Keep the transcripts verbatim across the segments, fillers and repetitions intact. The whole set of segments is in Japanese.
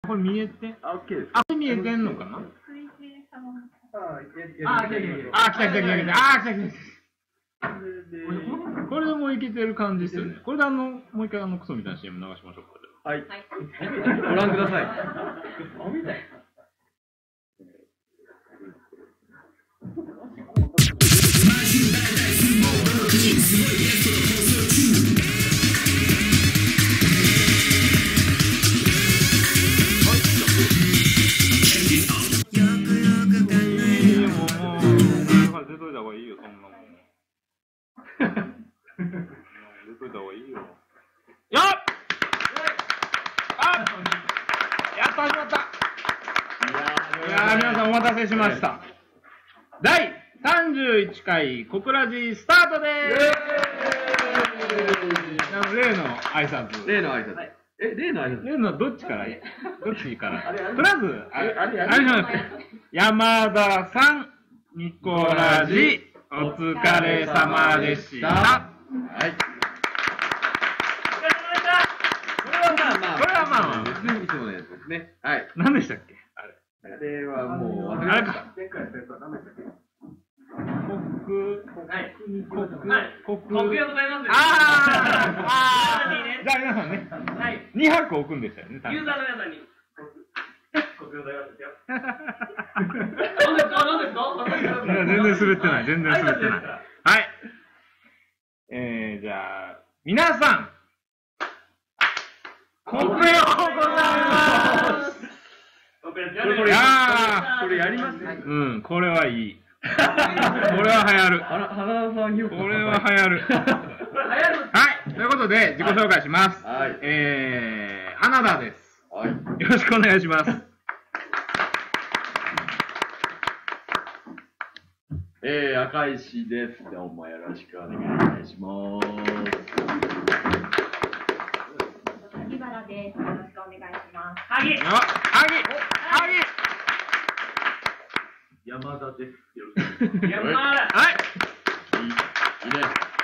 これ見えて、 あ、オッケーです。 あ、これ見えてんのかな。 あ、来た来た来た。 あ、来た来た来た来た。あ、来た来た。これでもういけてる感じですよね。これであの、もう一回あのクソみたいな シーエム 流しましょうか。 はい。ご覧ください。 出といた方がいいよ、そんなもん。出といた方がいいよ。よっ！あ！やっと始まった。いやー、皆さんお待たせしました。だいさんじゅういっかいコクラジスタートでーす。例の挨拶。 例の挨拶。え、例の挨拶。 例のどっちからどっちからとりあえず、あれ、あれ、あれじゃなくて、山田さん、ニコラジ、お疲れ様でした。はい。 これはまあまあ、 これはまあまあ、 別にいつものやつですね。はい。 何でしたっけあれ。 あれはもう、 あれか。国、国、国、 国用ございます。 あーあーじゃあ皆さんね、にはく置くんでしたよね。 ユーザーの皆さんに。国用ございますよ。何ですか何ですか全然滑ってない、全然滑ってない。はい。えー、じゃあ、皆さん、国用ございます。 これ、あー、これやりますね。 うん、これはいい。これは流行る。 花田さん、 これは流行る。はい、ということで、自己紹介します。 はい。 えー、花田です。 はい。 よろしくお願いします。 えー、赤石です。どうもよろしくお願いします。 萩原です。よろしくお願いします。 萩よ、萩萩山田です。よろしく。山田。 はい。 いい、いいね。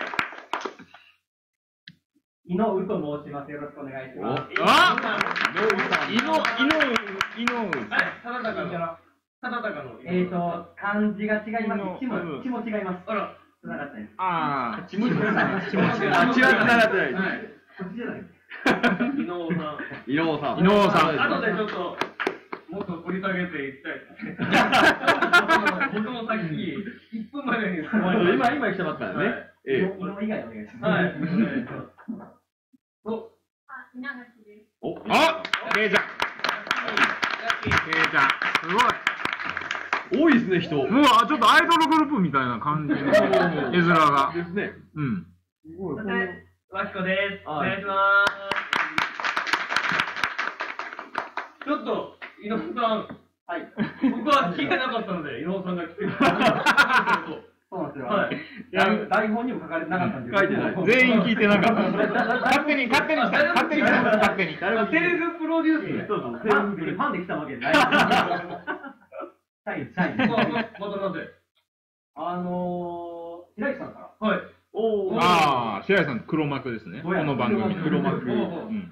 井上と申します。よろしくお願いします。 あ井上、井上、井上。 はい、ただたかの。ただたかの。 えーと、漢字が違います。字も、字も違います。 あら、 つながったです。 ああ、 字も違います。 あ、違う、つながってない。 こっちじゃない。 井上さん。 井上さん。 井上さん。 後でちょっと、もっと掘り下げていきたいですね。僕もさっき、いっぷんまでに今、今来てますからね。 ええ。井上以外お願いします。 はい。お、 あ、稲垣です。 お、 あ、けいちゃん。けいちゃん、すごい。 多いですね、人。 もう、あ、ちょっとアイドルグループみたいな感じの絵面が。 ですね。 うん。 すごい。 そして、わきこです。おはい願いします。ちょっと、井上さん。 はい。 僕は聞いてなかったので、井上さんが来てくれた。 そうなんですよ。 はい。 台台本にも書かれてなかったんで。 書いてない全員聞いてなかった。勝手に、勝手に来た。勝手に来た。勝手に。 セルフプロデュース。 そうそう。ファンファンで来たわけじゃない。はい、はい。 またなぜあのー、白石さんから。 はい。 おああ、白石さん黒幕ですね。この番組の。 黒幕。 うん。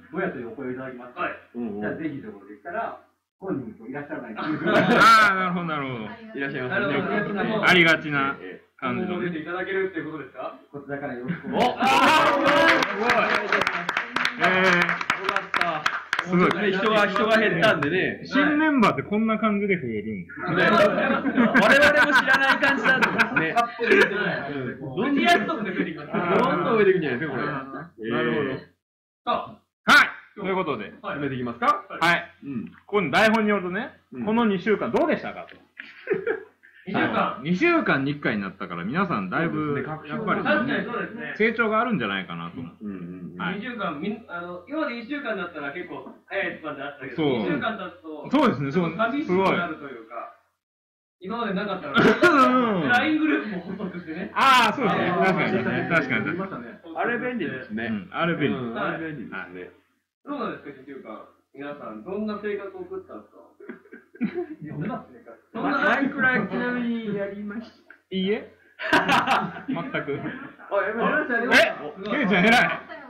どうやってお声をいただきました。 はい。 じゃあぜひということでしたら、本人といらっしゃらないという。 ああ、なるほど、なるほど。 いらっしゃいなるほどますね。 ありがちな感じの出ていただけるっていうことですか？ こちらからよろしくおお、 願いします。 すごい。えよかった。 すごい。 人が、人が減ったんでね。 新メンバーってこんな感じで増えるんですね。 我々も知らない感じなんですね。 どんどんやっと出てきます。 どんどん増えていくんじゃないですか、これ。 なるほど。 さはい。ということで、 あ、 進めていきますか。 はい。 うん。 この台本によるとね、このにしゅうかんどうでしたかと。 にしゅうかん。 にしゅうかんにいっかいになったから皆さんだいぶやっぱり確かにそうですね。 成長があるんじゃないかなと思う。 うんうん。 はいにしゅうかん、みんあの今までいっしゅうかんだったら結構早いスパンであったけど、 そうにしゅうかん経つと、 そうですね、そう、 寂しくすごい。 なるというか、今までなかったうんら、ライングループも発足してね。 ああ、そうですね。 あー確かにね。確かに確かに。 あれ便利ですね。 うん、あれ便利。 うんあれ便利ですね。 どうなんですか、にしゅうかん。皆さん、どんな生活を送ったんですか？どんな生活そんなマイクラちなみにやりました。 いいえ全く。 あ、やめました、やりました。 えケイちゃん偉い。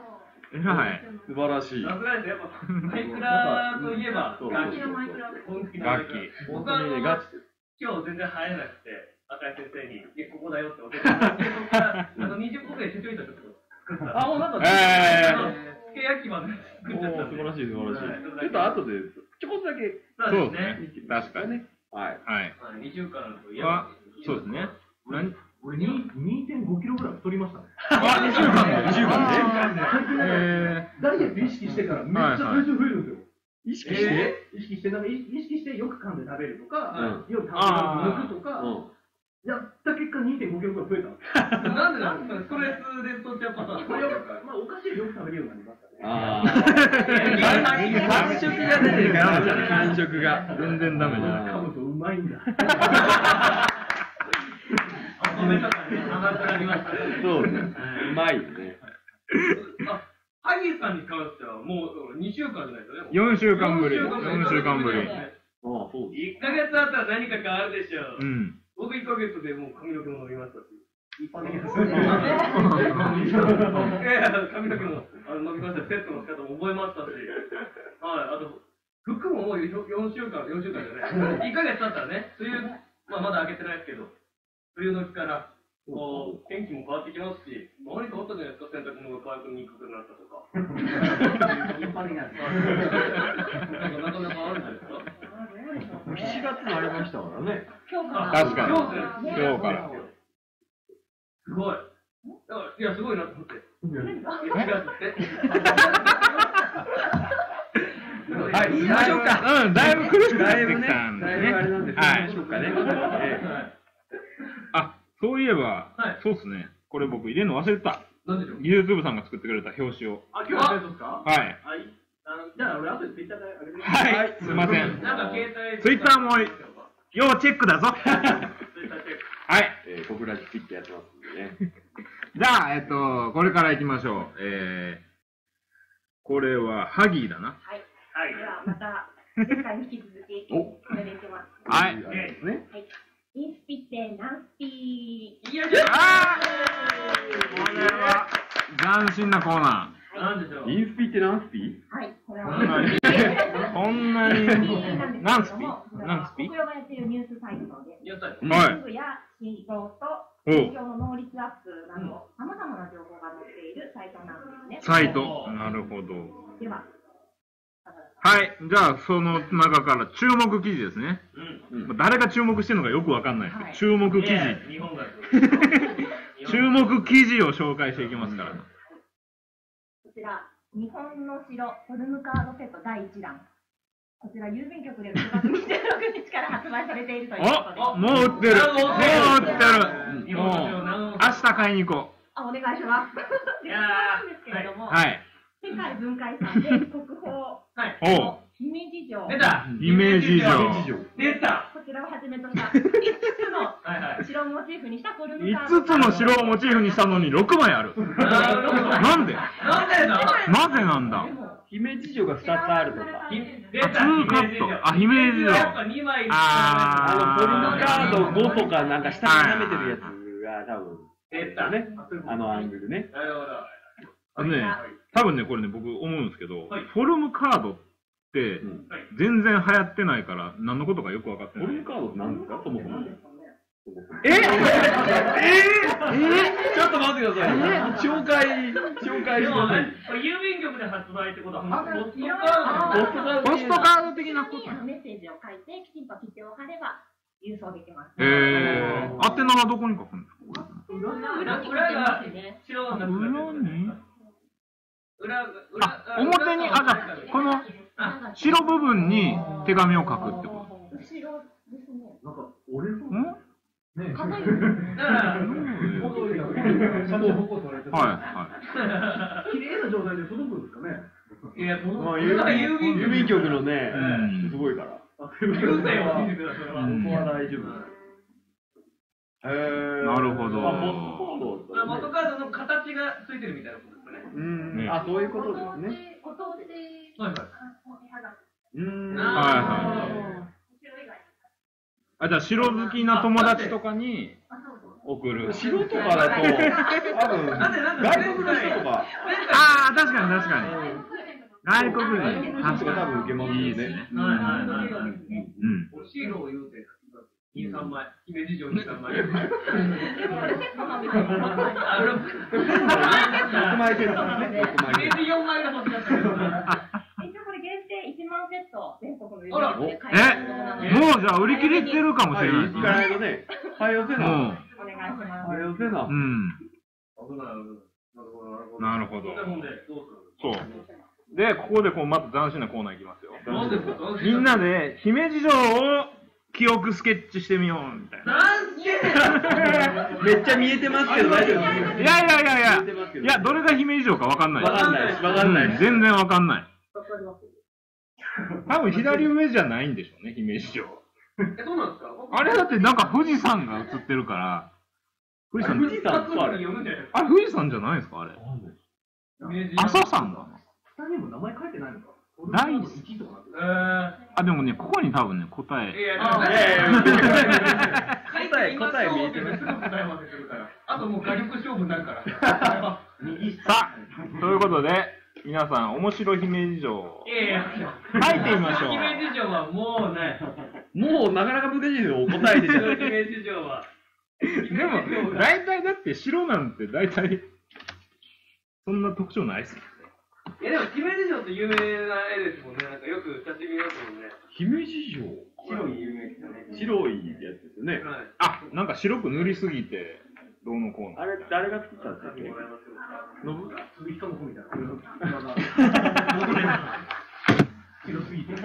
えらい。 素晴らしい。 さすがです。やっぱ、マイクラといえば、楽器のマイクラ。 楽器。 僕は、今日全然入れなくて、赤井先生に、いや、ここだよって教えてもらって、そこから、あの、にじゅっこぐらい手帳板とか作った。あ、もうなんか、 えー。つけ焼き場で作っちゃった。 素晴らしい、素晴らしい。ちょっと後で、ちょこっとだけ。 そうですね。確かに。 はい。 はい。 にじゅうからのといえば。そうですね。 俺、にてんごキロぐらい太りましたね。 あ、にしゅうかんで。 にしゅうかんで。 最近ね、ダイエット意識してからめっちゃ体重増えるんですよ。 意識して意識して、なんか意識してよく噛んで食べるとか、夜食べる抜くとか、やった結果にてんごキロぐらい増えた。 なんでなんですかストレスで太っちゃうパターン。 まあ、お菓子よく食べるようになりましたね。 ああ。感触が出てるから、感触が。 全然ダメじゃない。 噛むとうまいんだ。 お米とかね、甘くなりましたね。 そうね。うまいね。 あ、ハギーさんに関してはもうにしゅうかんじゃないですよね。 よんしゅうかんぶり。よんしゅうかんぶり。 いっかげつあったら何か変わるでしょう。 うん。 僕いっかげつでもう髪の毛も伸びましたし。 一般的な。 いやいや、髪の毛も伸びましたし、セットの仕方も覚えましたし。はい、あと、服ももうよんしゅうかん、よんしゅうかんじゃない。いっかげつ経ったらね、冬、まあまだ開けてないですけど、冬の日から、こう、天気も変わってきますし、何かあったじゃないですか、洗濯物が乾くにくくなったとか。 一般的なんです。 なかなかあるんじゃないですか。 しちがつになりましたからね。 確かに。今日から。 すごい。いや、すごいなと思って。 はい、言いましょうか。 うん、だいぶ苦しくなってきたんでだいぶあれなんね。 ですね。しょうかね。 あ、そういえば、そうっすね。これ僕入れるの忘れてた。 なんでしょう。 技術部さんが作ってくれた表紙を。 あ、今日はですか？ はい。 はい。じゃあ、俺後でツイッターであげて。 はい、すみません。 なんか携帯。 ツイッターも要チェックだぞ。はい。 えー、僕らピッてやってますんでね。 じゃあ、えっと、これから行きましょう。えー、これはハギーだな。 はい。はい。では、また、前回に引き続き、これでいきます。 はい。 ね。 はい。インスピってナンスピー。 いやいや。 あーこれは、斬新なコーナー。なんでしょう。 インスピって何スピ？ はい。これは。こんなに。何スピ？何スピ？ 僕らがやっているニュースサイトで、 ニュースサイト。 はい。 新聞や新潮と、企業の能率アップなど、さまざまな情報が載っているサイトなんですね。 サイト。なるほど。 では。 はい。じゃあ、その中から注目記事ですね。うん。誰が注目してるのかよくわかんないですけど、注目記事。 日本が。 注目記事を紹介していきますから。 こちら、日本の城フォルムカードセットだいいちだん。こちら、郵便局でろくがつにじゅうろくにちから発売されているということで。 あ、もう売ってる。もう売ってる。もう、明日買いに行こう。 あ、お願いします。で、なんですけれども、 はい。 世界文化遺産で国宝の姫路城。 出た。 姫路城。 出た。 こちらをはじめとしたいつつの城をモチーフにしたフォルムカード。 いつつの城をモチーフにしたのにろくまいある。なんで？ なんでだ？ なぜなんだ？ 姫路城がふたつあるとか。 出た。 ツーカット。あ、姫路城。 やっぱにまい。 あのフォルムカードごとかなんか下に舐めてるやつが多分出たね。あのアングルね。 なるほど。 あのね、多分ね、これね、僕思うんですけど、フォルムカードって全然流行ってないから、何のことかよく分かってない。 フォルムカードって何ですか、そもそも。 えええちょっと待ってください。紹介、紹介してください。 郵便局で発売ってことは、ポストカードポストカード的なこと。 メッセージを書いて、きちんと切手を貼れば郵送できます。 えー、宛名はどこに書くんですか？ 裏に書けますね。 白の裏に？ 裏、 あ、表に、あ、じゃこの白部分に手紙を書くってこと。 後ろですね。 なんか、俺のん？ ね、 硬い。 だから、 はいはい。綺麗な状態で届くんですかね。 いや、 まあ郵便局のね、すごいから。 郵政を見てください。 ここは大丈夫。へー。 なるほど。 ポストカードの形がついてるみたいなことですかね。 うん。あ、そういうことですね。 ご当地で。 はいはい。 うん。 はいはい。あ、じゃあ城好きな友達とかに送る。 素人からだと、多分、外国の人とか。 ああ、確かに確かに。外国人。 確か多分受けますね。 はいはいはい。うん。おシールを言うて、に、さんまい。姫路城にさんまい。ろくまいセットね。姫路よんまいが欲しかったけど。 これ限定いちまんセット、全国のあら、え、もうじゃあ売り切れてるかもしれない。 行かないとね、はいよせな。 お願いします。 はいよせな。 うん。 危ない危ない。 なるほど。 そう。 で、ここでこうまた斬新なコーナーいきますよ。 なんですか？ みんなで姫路城を記憶スケッチしてみようみたいな。 めっちゃ見えてますけど大丈夫ですか？ いやいやいやいや、いや、どれが姫路城かわかんない。 わかんないです。わかんない。 全然わかんない。多分左上じゃないんでしょうね、姫路城。 え、そうなんですか？ あれだってなんか富士山が映ってるから。 富士山、富士山あれあれ富士山じゃないですかあれ。朝山だ。 下にも名前書いてないのか。 第一とかえー、 あ、でもね、ここに多分ね、答え。 いやいや、 答え、答え見えてる。 あともう画力勝負になるから。 さあ、ということで、皆さん、面白姫路城。 いやいや、 書いてみましょう。 姫路城はもうね、 もうなかなか難しいですよ、答えてじゃない。 姫路城は。 でも、大体だって城なんて大体、そんな特徴ないっすよ。 いやでも姫路城って有名な絵ですもんね。なんかよく写真見ますもんね。 姫路城白い有名ですよね。 白いやつですよね。 あ、なんか白く塗りすぎて、どうのこうの。 あれ、誰が作ったんですか？ ノブ鈴木智子みたいな。広すぎて。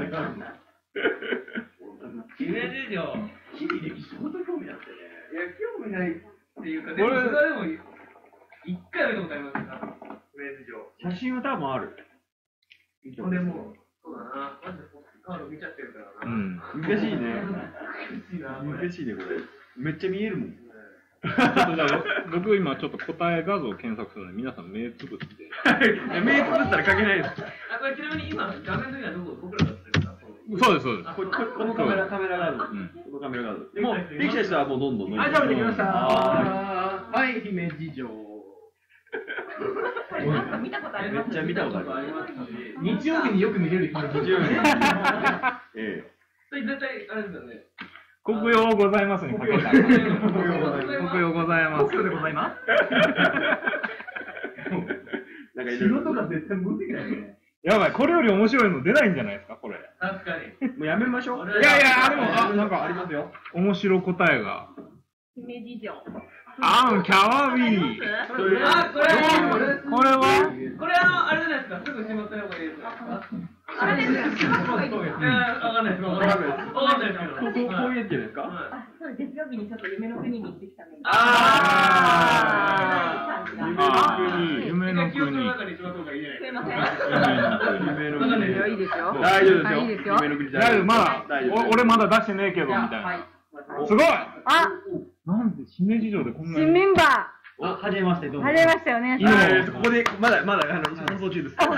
姫路城。 日々歴史本当に興味なくてね。 いや、興味ないっていうか、でもそれはでも、一回見たことありますよ。 写真は多分ある。 ほんでもう、そうだな、マジでカード見ちゃってるからな。 うん。 難しいね。難しいね、これ。めっちゃ見えるもん。ちょっとじゃあ、 僕今ちょっと答え画像を検索するので、皆さん目つぶって。 目つぶったら書けないです。 あ、これちなみに今、画面の時はどこ、僕らが撮ってるか。 そうです、そうです。 ここのカメラ、カメラ画像。このカメラ画像。もう、できた人はもうどんどん。 はい、じゃあ見てきました。はい、姫路城。 見たことあります。 めっちゃ見たことあります。 日曜日によく見れる日曜日。ええ。 絶対あれですよね。 国用ございますにかけた。国用ございます。 国用でございます。 なんか城とか絶対無理だよね。 やばい、これより面白いの出ないんじゃないですか、これ。 確かに。 もうやめましょう。 いやいや、でも、あ、なんかありますよ。 面白答えが。 姫路城。 あん、キャワビー。 あ、これこれはこれあの、あれじゃないですか、すぐしまった方がいいですか？ あれですよ。 いや、わかんないです。わかんないです。わかんないですけど。 こういうやつですか？ あ、そうです。月曜日にちょっと夢の国に行ってきたので。 ああ、夢の国。 記憶の中にしまった方がいいじゃないですか。 すいません。 夢の国。 いいですよ。 大丈夫ですよ。 いいですよ。 夢の国。 だけどまだ、俺まだ出してねえけど、みたいな。すごい。 あ、 なんで姫路城でこんなに。 新メンバー。はじめまして、どうー。 も。 はじめましてお願いし今ます。 ここで、まだ、まだ、あの、放送中です。 もう、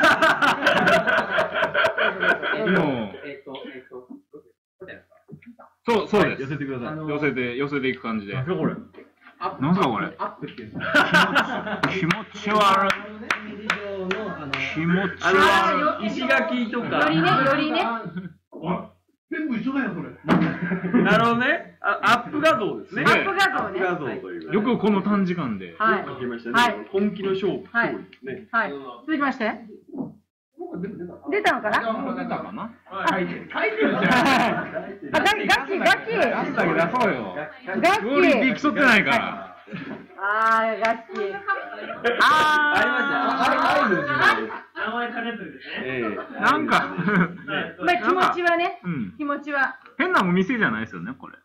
えっと、えっと、 そう、そうです。 寄せてください。 寄せて、寄せていく感じで。 なんすかこれ。 なんすかこれ。 アップっていう。 気持ち悪い。気持ち悪い。 石垣とか。 よりね、よりね。 全部一緒だよ、それ。 なるほどね。アップ画像ですね。 アップ画像ね。 画像という。 よくこの短時間で。 はい。 書きましたね。本気の勝負。 はい。 ね。 はい。続きまして。出たのかな？ 出たかな？ 書いてる。書いてるじゃん。 あ、ガキ、ガキ、ガキ。 出すだけ出そうよ。 ガクオリティキ。 競ってないから。 あー、ガキ。 ありました。愛の字名前兼ねてるですね。 ええ。 なんか、 まあ気持ちはね。 うん。 気持ちは。 変なお店じゃないですよね、これ。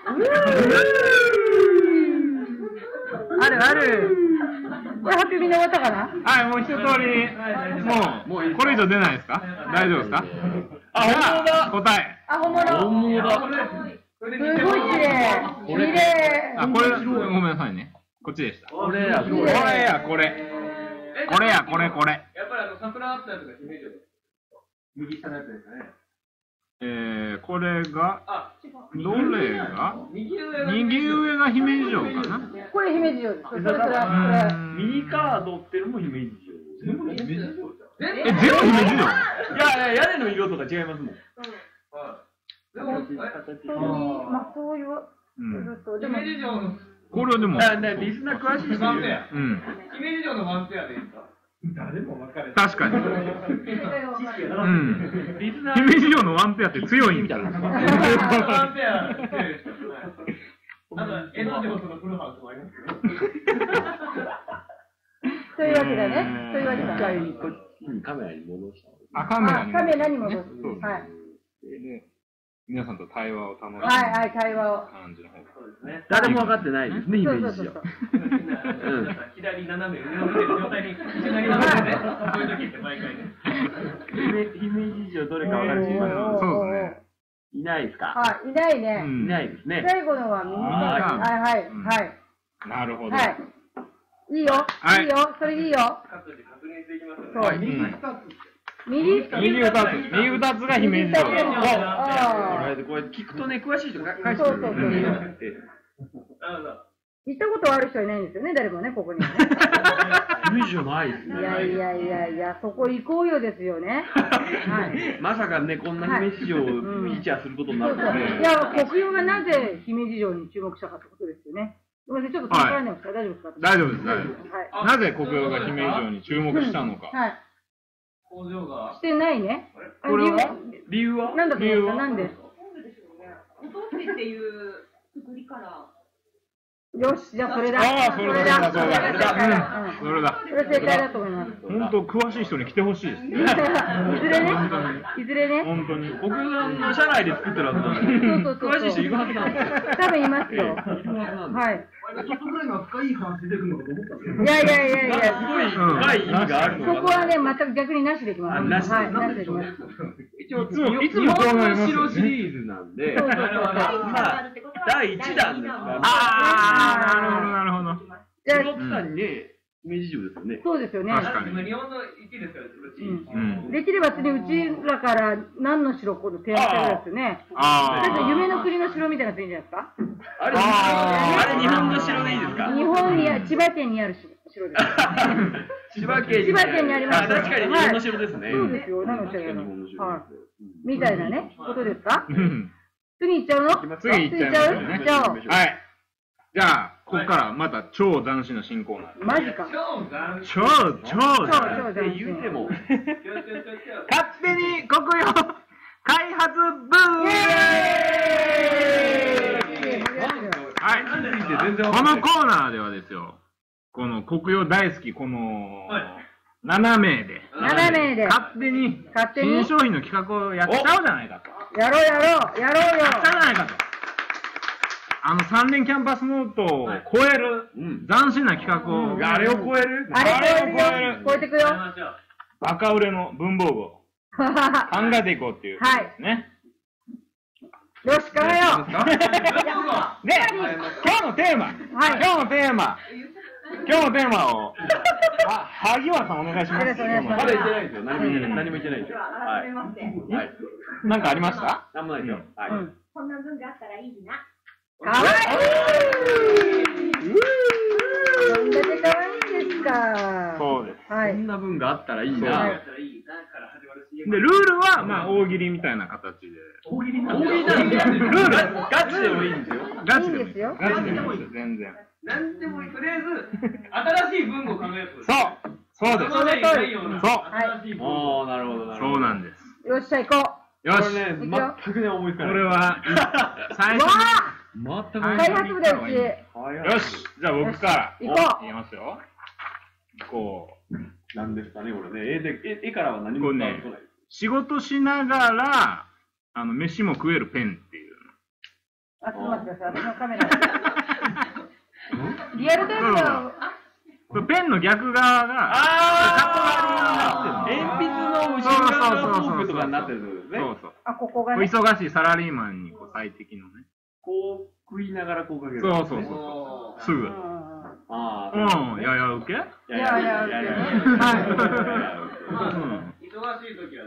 あるある。これ発表みんな終わったかな？ はい、もう一通り、もう、これ以上出ないですか？大丈夫ですか？ あ、本物だ。 答え。 あ、本物。 本物だ。 すごい綺麗。綺麗。 あ、これ、ごめんなさいね。こっちでした。 これや、 これや、これ。これや、これ、これ。 やっぱりあの、桜あったやつが姫路です。 右下のやつですかね。 えー、これが、 あ、 どれが右上が右上が姫路城かな。 これ姫路城です。それそれそれ。 ミニカードっていうのも姫路城。 え、全部姫路城？ いやいや、屋根の色とか違いますもん。 でも、 そういう、まあそういう、 姫路城のこれでも、 リスナー詳しい人ワンペア。 うん。 姫路城のワンペアでいいですか？ 誰も分かれない。 確かに。うん。 リスナー姫路城のワンペアって強いみたいな。 ワンペア強いですよ。あと、江戸城とのフルハウスもありますけど。 というわけだね。というわけだ。 一回こっちにカメラに戻した。 あ、カメラに。 カメラに戻す。はい。 で、皆さんと対話を楽しむ。 はいはい、会話を。 感じの方が。 そうですね。 誰も分かってないですね、姫路城。 左斜め上を見てる状態に一緒になりますよね。そういう時って毎回ね。 姫路城どれか分かる人います？ そうですね。 いないですか？ はい、いないね。 いないですね。 最後のは右か。はいはいはい。 なるほど。 はい。いいよ。いいよ。それいいよ。 確認していきますそう。 右二つ。 右右二つ。右二つが姫路城。 これ聞くとね、詳しい人が返してくれる。 行ったことある人はいないんですよね、誰もね、ここに。 姫路城ないですね。 いやいやいやいや、そこ行こうよですよね。はい。 まさかね、こんな姫路城をフィーチャーすることになるとね。 いや、国用がなぜ姫路城に注目したかってことですよね。ごめんなさい、ちょっと聞かないですか、大丈夫ですか？ 大丈夫です、大丈夫です。なぜ国用が姫路城に注目したのか。 はい。 工場が。 してないね。 これは理由はなんだと思いますか？なんで？ お通しっていう作りから。 よし、じゃあそれだ。 ああ、それだ、それだ、それだ。 それだ。それ正解だと思います。 本当、詳しい人に来てほしいです。いずれね、いずれね。 本当に。 国産の社内で作ってるはずなんで。 そうそうそう。 詳しい人いるはずなんですよ。 多分いますよ。はい。 ちょっとぐらいの深い話出てくるのかと思ったんですけど。 いやいやいやいや。 すごい深い意味があるのかな。 そこはね、全く逆になしできます。 なしはい、なしできます。 一応、いつもこうなりますよね。シリーズなんで、まあ、だいいちだんですから。 ああ、なるほど、なるほど。 じゃあ、六さんに姫路城ですよね。 そうですよね。 確かに。 日本のいちですから、 うん。できれば次、うちらから何の城この提案したいですよね。ああ。だって夢の国の城みたいなやついいんじゃないですか？ あれ、あれ日本の城でいいですか？ 日本に、千葉県にある城です。 千葉県千葉県にあります。 確かに日本の城ですね。 そうですよ。何の城やの？はい。みたいなね、ことですか？次行っちゃうの？ 次行っちゃう行っちゃおう。はい。じゃあ、ここからまた超斬新な新コーナー。 マジか。 超、超、超斬新。言うても。 勝手に国用開発部はい。このコーナーではですよ、この国用大好き、この、ななめいで、 ななめいで、 勝手に、新商品の企画をやっちゃおうじゃないかと。 やろうやろう、やろうよ。 やっちゃうじゃないかと。あのさん連キャンパスノートを超える斬新な企画を、 あれを超えるあれを超える超えてくよ。 バカ売れの文房具を考えていこうっていうことですね。 よし、考えよう。 で、今日のテーマ、今日のテーマ、今日のテーマを、あ、萩原さんお願いします。 まだ言ってないですよ。何も言ってない。何も言ってないですよ。はい。 はい。なんかありました？ なんもないですよ。はい。 こんな文があったらいいな。 かわいい。どんだけかわいいんですか。 そうです。 はい。 こんな文があったらいいな。 で、ルールは、まあ、大喜利みたいな形で。 大喜利大喜利なんで、ルールガチでもいいんですよ。 ガチでもいいですよ。 ガチでもいいです。全然。 なんでもいい。とりあえず、新しい文具を考える。 そう。そうです。 その通り。 そう。 新しい文具。 ああ、なるほど、なるほど。 そうなんです。 よっしゃ、行こう。よし。 全くね、思いつかない。 これは、最う。わ初あ全く開発部だよ、うち。 よし。じゃあ僕から。 行こう。 言いますよ。こう。 なんですかね、これね。絵で、絵からは何も伝わってこない。 仕事しながら、あの、飯も食えるペンっていう。 あ、ちょっと待ってください。私のカメラ。リアルタイムの。 ペンの逆側が、 あー鉛筆の後ろ側がフォークとかになってるんですね。 そうそう。 あ、ここがね。 忙しいサラリーマンにこう最適のね。 こう食いながらこうかける。 そうそうそう。すぐ。 ああ。うん。やや受け？ ややや受け。はい。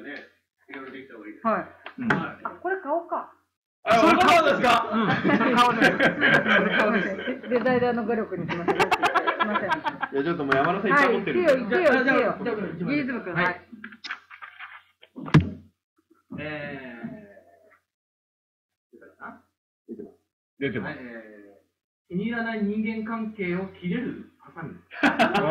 忙しい時はね、いろいろできた方がいいです。 はい。これ買おうか。 あ、それ顔ですか？ うん。顔です。顔です。 デザイナーの努力にしません。すいません。 いや、ちょっともう山田さんいっぱい持ってる。 はい、行くよ、行くよ、行くよ。ギリズム君、はい。 え出てます。 出てます。 気に入らない人間関係を切れるハサミ。 え、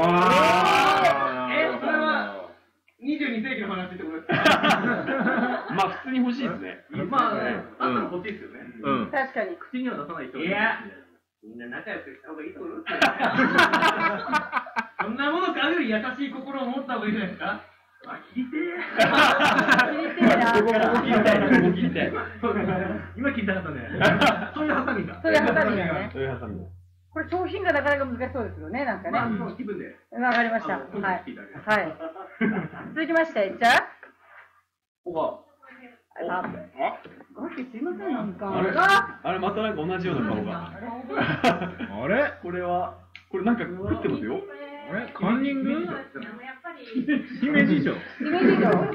それはにじゅうに世紀の話ってことですか？ まあ普通に欲しいですね。 まあ、あったら欲しいですよね。 うん。 確かに。 口には出さない人。 いや、みんな仲良くした方がいいと思いますよ。そんなものかより優しい心を持った方がいいじゃないですか。 あ、聞いてー。 聞いてーな。 ここも切りたい、ここも切りたい。 今聞いたかったね。そういうハサミが。 そういうハサミがね。 そういうハサミが。 これ商品がなかなか難しそうですよね、なんかね。 まあ、気分で。 わかりました。はい。はい。続きまして、じゃあ。 ここあ、あ、ガッキーすいません、なんか。 あれ、あれまたなんか同じような顔が。 あれこれは、これなんか食ってますよ。 あれカンニング姫路城。 姫路城。 負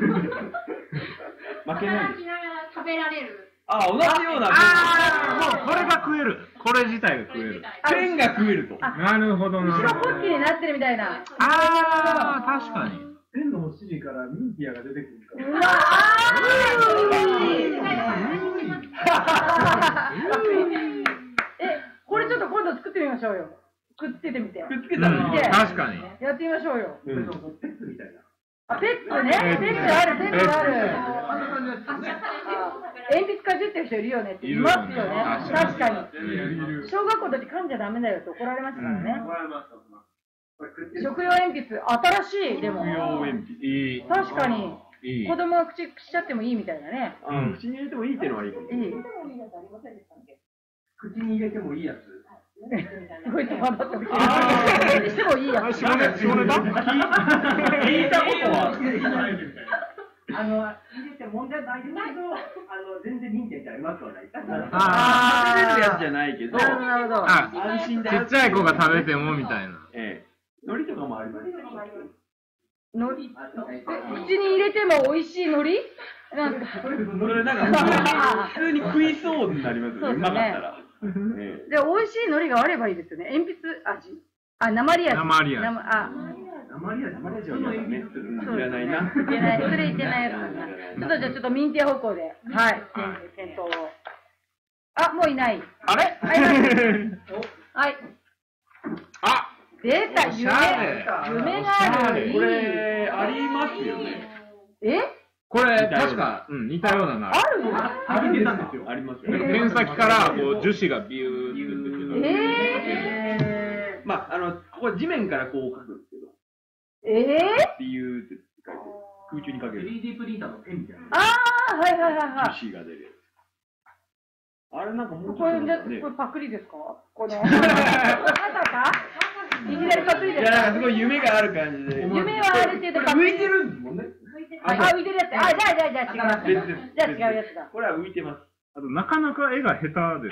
けないです。 食べられる。 あ、同じような。 ああ、もうこれが食える。これ自体が食える。 ペンが食えると。 なるほどな。 後ろポッキーになってるみたいな。 ああ、確かに。 ペンの指示からミンティアが出てくるから。 うわーえ、これちょっと今度作ってみましょうよ。くっつけてみて。 くっつけたら確かに。 やってみましょうよ。 ペッツみたいな。 あ、ペットね。ペットある、ペットある。鉛筆かじってる人いるよねって言いますよね。確かに。小学校の時噛んじゃダメだよって怒られましたからね。食用鉛筆、新しい、でも。 食用鉛筆。いい。 確かに。子供が口しちゃってもいいみたいなね。 うん、口に入れてもいいっていうのはいいかも。いい。 口に入れてもいいやつ。 すごい戸惑ってる。口にしてもいいやつ。 下ネタ聞いたことはあの、入れて問題ないですけど、あの、全然認定ってありますわね。 ああ、食べるやつじゃないけど、 なるほど。 安心だよ。 ちっちゃい子が食べてもみたいな。 ええ。海苔とかもあります。 海苔、口に入れても美味しい海苔？なんかそれなんか普通に食いそうになりますよね。うまかったら。 で、美味しい海苔があればいいですよね。鉛筆味。あ、鉛味。 鉛味。 あ、 鉛味、鉛味はね。いらないな。 いけない。それいけないやつだな。ちょっとじゃあちょっとミンティア方向で、はい、検討を。あ、もういない。 あれ？ はい。 あ、 出た、夢。夢がある。 これ、ありますよね。 え？ これ、確か、うん、似たようなのあるの？ ありたんですよ。 ありますよ。 ペン先からこう樹脂がビューって。 ええ。まああのここ地面からこう書くんですけど。 ええ？ ビューって書いて空中にかける。 スリーディー プリンターのペンみたいな。 ああ、はいはいはいはい。 樹脂が出るやつ。あれなんかもうこれでこれパクリですか？この。まさか？いきなりパクリですか？ いやなんかすごい夢がある感じで。 夢はある程度パクリ。 浮いてるんですもんね。 あ、浮いてるやつ。あ、じゃあじゃあじゃあ違います。じゃあ違うやつだ。 これは浮いてます。 あとなかなか絵が下手です。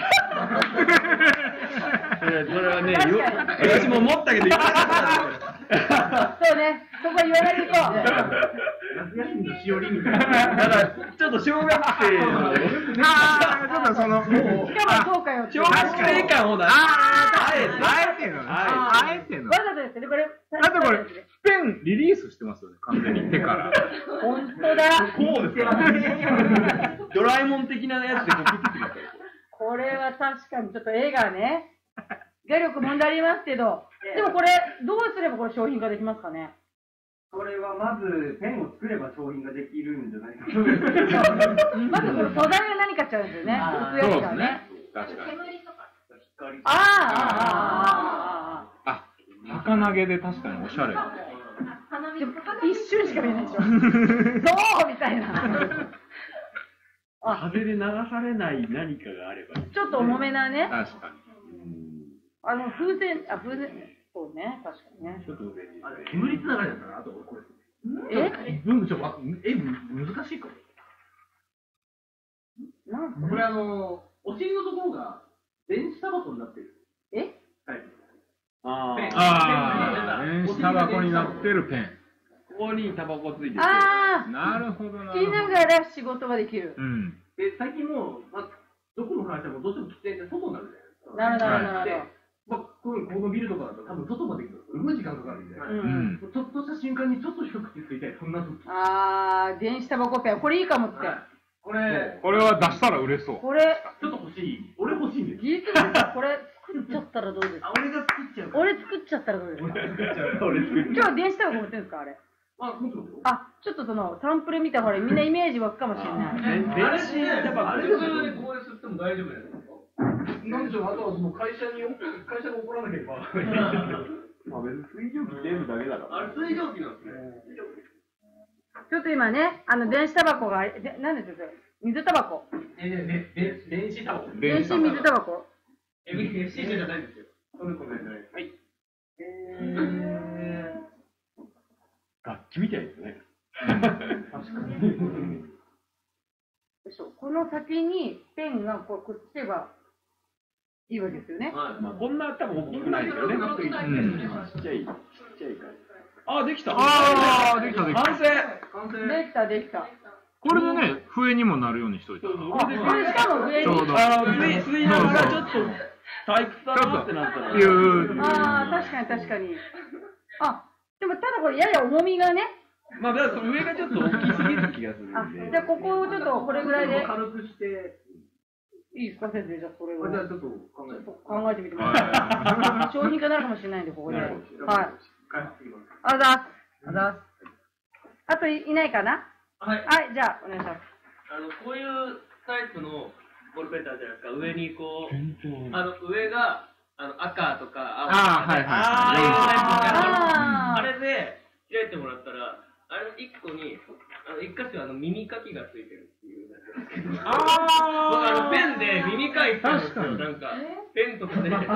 それはね、私も思ったけど言わなかった。そうね、そこ言わないと。 夏休みのしおりみたいな。 だからちょっと小学生の。 ああ、ちょっとその。 しかもそうかよ。 小学生感を出す。 あえての。あえての。 わざとですね、これ。 あとこれ、ペンリリースしてますよね、完全に手から。 本当だ。 こうですか。ドラえもん的なやつでこうくっつけてください。 これは確かにちょっと絵がね、画力問題ありますけど、でもこれ、どうすればこれ商品化できますかね？ これはまず、ペンを作れば商品ができるんじゃないかと。 まずこの素材は何かっちゃうんですよね。 そうですね。確かに。 ああああああ、儚げで確かにおしゃれ。 一瞬しか見えないでしょ。そうみたいな。 風で流されない何かがあれば。 ちょっと重めなね。 確かに。 あの風船、あ風船、そうね、確かにね。 ちょっと上に。 煙つながりだったら、あとこれ。 え？ 文章は、え、難しいかも。 なんこれあの、お尻のところが電子タバコになってる。 え？ はい。 あああ、電子タバコになってるペン。 ここにタバコついてて。 ああ、 なるほどな。 吸いながら仕事ができる。 うん。 で、最近もう、まあ、どこの会社もどうしても喫煙って外になるじゃなるほど、なるほど。 まあ、このこのビルとかだと多分外まで行くのすごい時間かかるんで、ちょっとした瞬間にちょっと一口ついて、そんな時。 あー、電子タバコペン、これいいかもって。 これ、 これは出したら売れそう。 これ、 ちょっと欲しい。俺欲しいんです。 技術ですこれ作っちゃったらどうですか？ 俺が作っちゃう。 俺作っちゃったらどうですか？ 俺作っちゃう。 今日電子タバコ持ってるんですかあれ？ あ、もちろん。 あ、ちょっとそのサンプル見たらほらみんなイメージ湧くかもしれない。 電子タバコ。あれでこれ吸っても大丈夫ですか？ なんでしょう、あとはその会社に、会社が怒らなければ。 まあ別に水蒸気出るだけだから。 あれ水蒸気なんですね。 ちょっと今ね、あの電子タバコが、でなんですか水タバコ。 え、ね、ね、電子タバコ。 電子水タバコ。 エフシー じゃないんですよ。 それこれね。はい。 えー、楽器みたいですね。 確かに。 この先にペンがこうくっつけばいいわけですよね。 まあこんな多分大きくないですよね。ちっちゃい、ちっちゃいから。あ、できた。 ああ、できたできた。 完成。 完成。 できたできた。 これでね、笛にもなるようにしといたら。 あ、これしかも上に。 ちょうど。 あの、吸いながらちょっと退屈だなってなったら。 ああ、確かに確かに。あ、でもただこれやや重みがね。 まあだから上がちょっと大きすぎる気がするんで。 あ、じゃあここをちょっとこれぐらいで。 軽くして。 いいですか先生、じゃあそれを。 じゃあちょっと考えて。 考えてみてください。商品化になるかもしれないんで、ここで。はい。あざす。あざす。あといないかな？ はい。 はい、じゃあお願いします。 あのこういうタイプのボールペンってあるじゃないですか。上にこうあの上があの赤とか青とか、 あはいはい。 あれで開いてもらったら、あれ一個にあの一箇所あの耳かきがついてるっていうやつなんですけど。ああ。僕あのペンで耳かいてるんですよ。なんかペンとかで。やる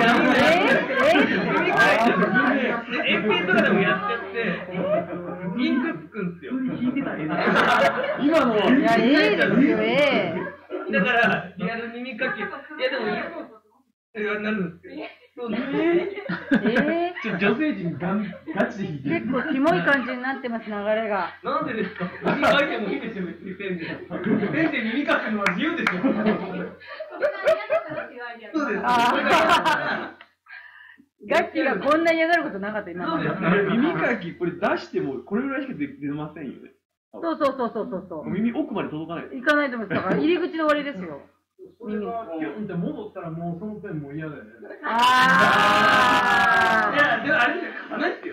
耳かいてる。鉛筆とかでもやっちゃって。インクつくんですよ。 今のいや、いいですよ、ええ。だから、リアル耳かき、いやでも、いや、なるんですよ。そうなんですよ。 えー、女性陣ガガチで弾いてる。 結構キモい感じになってます、流れが。 なんでですか？耳かいてもいいですよ、ペンで。ペンで耳かくのは自由ですよ。そうです。 ガッキーがこんな嫌がることなかった、今まで。 耳かき、これ出しても、これぐらいしか出ませんよね。 そうそうそうそうそう。 耳奥まで届かない。 行かないと思います。だから入り口で終わりですよ。 耳。戻ったらもうそのペンも嫌だよね。 ああ。 いや、でもあれですよ。ですよ。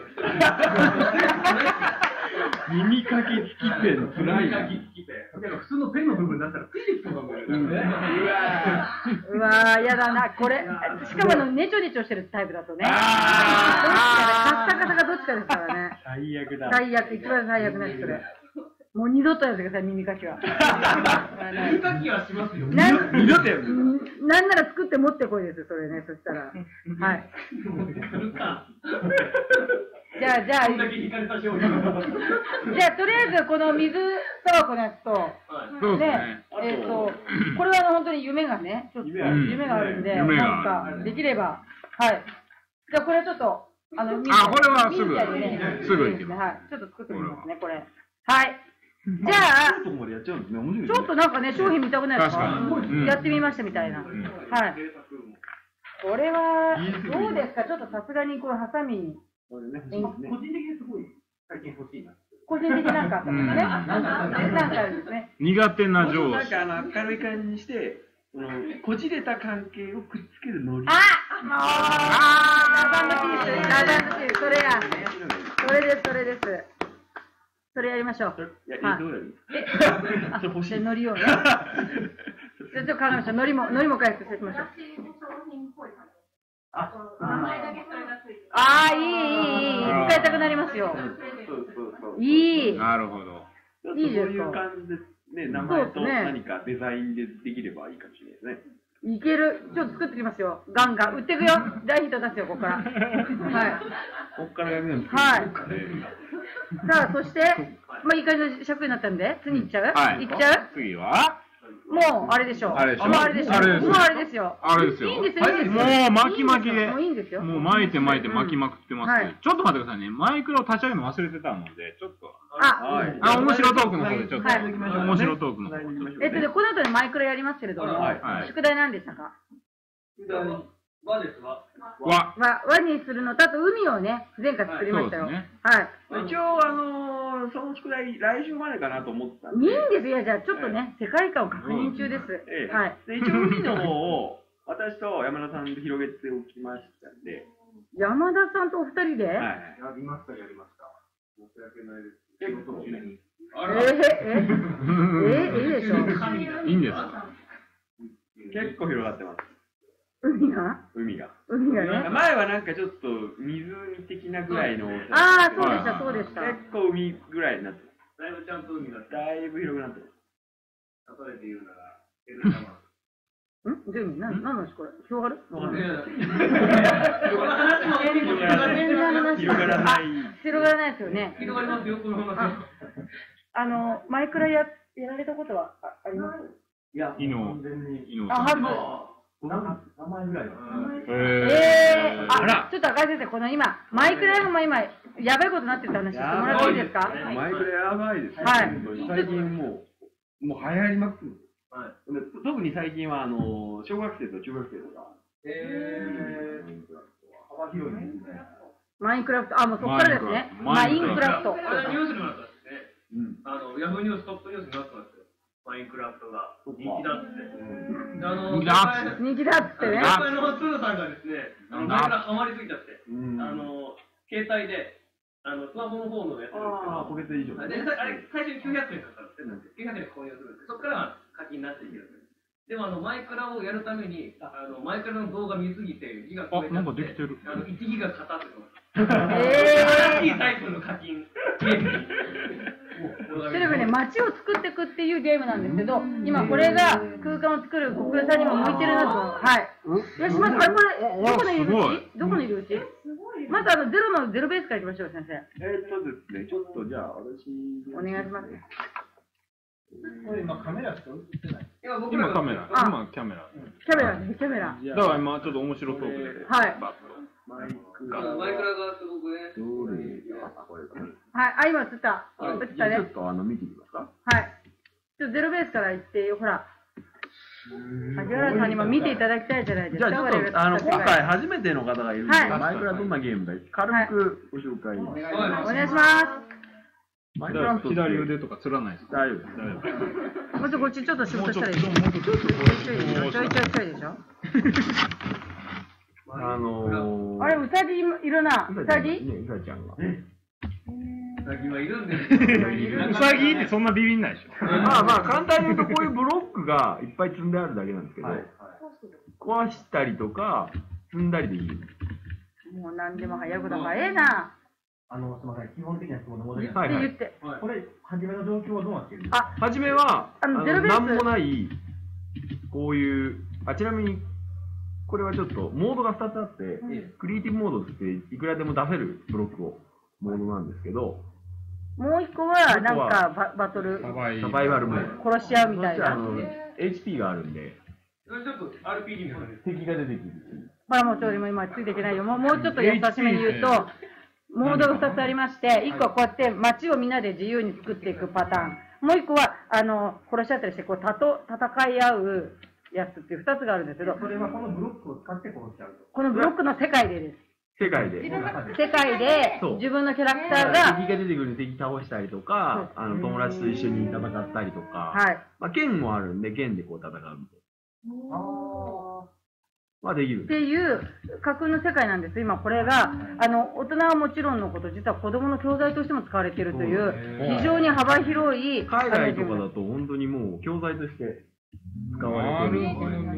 耳かき付きペン、つらい。 耳かき付きペン。普通のペンの部分だったらついてきそうだもんね。 うわー、やだな、これ。しかもあの、ネチョネチョしてるタイプだとね。どっちかで、カッサカサがどっちかですからね。 最悪だ。 最悪、一番最悪なやつそれ。もう二度とやってください、耳かきは。 耳かきはしますよ。 二度とやる。 なんなら作って持ってこいですよ、それね、そしたら。はい。じゃあ、じゃあ、じゃあ、とりあえず、この水タバコのやつと、ね、えっと、これは本当に夢がね、ちょっと夢があるんで、なんか、できれば、はい。じゃあ、これちょっと、あの、 あ、これはすぐ、 すぐいきます。はい。ちょっと作ってみますね、これ。はい。じゃあ、ちょっとなんかね、商品見たくないですか？やってみましたみたいな。はい。これは、どうですか？ちょっとさすがにこのハサミに。 個人的にすごい最近欲しいな。 個人的なんかあったんですね。なんかあるんですね。 苦手な上司。 なんかあの明るい感じにして、こじれた関係をくっつけるノリ。 あ、もう、あー、ラバンドピース、ラバンドピース、それや。それです、それです。それやりましょう。 いや、どうやる？ え、それ欲しい。ノリをね。じゃあちょっと考えましょう。ノリも、ノリも回復してみましょう。ああ、いい、いい、いい。使いたくなりますよ。いい。 なるほど。 いいですか。そういう感じで、ね、名前と何かデザインでできればいいかもしれないですね。 いける。ちょっと作ってきますよ。ガンガン。売っていくよ。大ヒット出すよ、ここから。はい。 ここからやるのはい。さあ、そして、まあ、いい感じの尺になったんで、次いっちゃう？ はい。 いっちゃう？ 次はもうあれでしょう。もうあれでしょう。もうあれですよ。 あれですよ。 いいんですよ。 もう巻き巻きで。 もういいんですよ。 もう巻いて巻いて巻きまくってます。ちょっと待ってくださいね。マイクロ立ち上げるの忘れてたので、ちょっと。 あ、 あ、面白トークの方でちょっと。面白トークの方。 えっと、この後でマイクロやりますけれども、宿題何でしたか？ 和ですわ。 和。 和、和にするのと、あと海をね、前回作りましたよ。はい。 一応、あの、その宿題、来週までかなと思ったんで。 いいんですよ。じゃあ、ちょっとね、世界観を確認中です。はい。 一応、海の方を、私と山田さんで広げておきましたんで。 山田さんとお二人で？はい。 やりました、やりました。申し訳ないです。 結構ね。 ええ、ええ、いいでしょ。 いいんです。 結構広がってます。 海が海が。 海がね。 前はなんかちょっと湖的なぐらいの。 ああ、そうでした、そうでした。 結構海ぐらいになってだいぶちゃんと海が。 だいぶ広くなってます。 例えて言うなら、エルタマ。 んどういう意味な、なんですこれ広がる広がらない。 広がらない。 広がらないですよね。 広がりますよ、この話。 あの、マイクラやられたことはあります？ いや、 いの。 あ、はず。 名前ぐらいは。 えー、あ、ちょっと赤井先生、この今、マイクラも今、やばいことになってるって話してもらっていいですか？ マイクラやばいです。 はい。 最近もう、もう流行りまくる。特に最近は、あの、小学生と中学生とか。 えー、幅広いですね。 マインクラフト、あ、もうそっからですね。マインクラフト。 これニュースになったんですね。あの、ヤフーニューストップニュースになったんですよ。マインクラフトが人気だって。あの、 人気だっつってね。 業界のツーさんがですね、あの、マイクラハマりすぎちゃって、あの、携帯で、あの、スマホの方のやつですけど、 ポケット以上。 で、あれ、最初にきゅうひゃくえんかかるんです。きゅうひゃくえんで購入するんです。そこから課金になっていけるんです。でもあのマイクラをやるためにあのマイクラの動画見すぎてギガ超えちゃって、あ、なんかできてる。あのいちギガかかってます。新しいタイプの課金ゲームに。 それはね、街を作っていくっていうゲームなんですけど、今これが空間を作る国有さんにも向いてるなと。はい。よし、まずこれ、どこの入り口？どこの入り口？まずあのゼロのゼロベースからいきましょう、先生。 えっとですね、ちょっとじゃあ私お願いします。 これ今カメラしか映ってない。 今僕今カメラ。今キャメラ。 キャメラ、キャメラ。 だから今ちょっと面白トークで。 はい。 マイクラがすごくね。 はい、あ、今映った。映ったね。 ちょっとあの見てみますか。 はい。ちょっとゼロベースから言って、ほら。萩原さんにも見ていただきたいじゃないですか。 じゃあちょっとあの今回初めての方がいるんですが、マイクラどんなゲームか軽くご紹介。 お願いします。 マイクラフト左腕とかつらないですか？ 大丈夫です。 もうちょっとこっちちょっと仕事したらいい。もうちょっとちょいちょいちょいちょいちょいでしょ。 あのー、 あれ、ウサギいるな。ウサギ？ ウサギちゃんが。 ウサギはいるんですウサギってそんなビビんないでしょ。 まあまあ、簡単に言うとこういうブロックがいっぱい積んであるだけなんですけど、壊したりとか、積んだりできる。 もう何でも早くだ早えな。 あの、すみません、基本的な質問で戻ります。言って言って。 これ、初めの状況はどうなってるんですか？ あ、初めは、あの、なんもない、こういう、あ、ちなみに、これはちょっと、モードがふたつあって、うん、クリエイティブモードっていくらでも出せるブロックを、モードなんですけど、 もう一個は、なんかバ、バトル、 サバイバルモード。 殺し合うみたいな。 あの、エイチピー があるんで、 ちょっと アールピージー の敵が出てくる。 ほら、もうちょっと今ついていけないよ。もう、もうちょっと優しめに言うと、モードがふたつありまして、いっこはこうやって街をみんなで自由に作っていくパターン。もういっこは、あの、殺し合ったりして、こう、たと、戦い合うやつっていうふたつがあるんですけど、 それはこのブロックを使って殺し合うと。 このブロックの世界でです。 世界で。 世界で、自分のキャラクターが。 敵が出てくる敵倒したりとか、あの、友達と一緒に戦ったりとか、 はい。 まあ、剣もあるんで、剣でこう戦うみたいな。まあできる。 っていう架空の世界なんです。今これが、あの、大人はもちろんのこと、実は子供の教材としても使われているという、非常に幅広い。 海外とかだと本当にもう教材として使われている。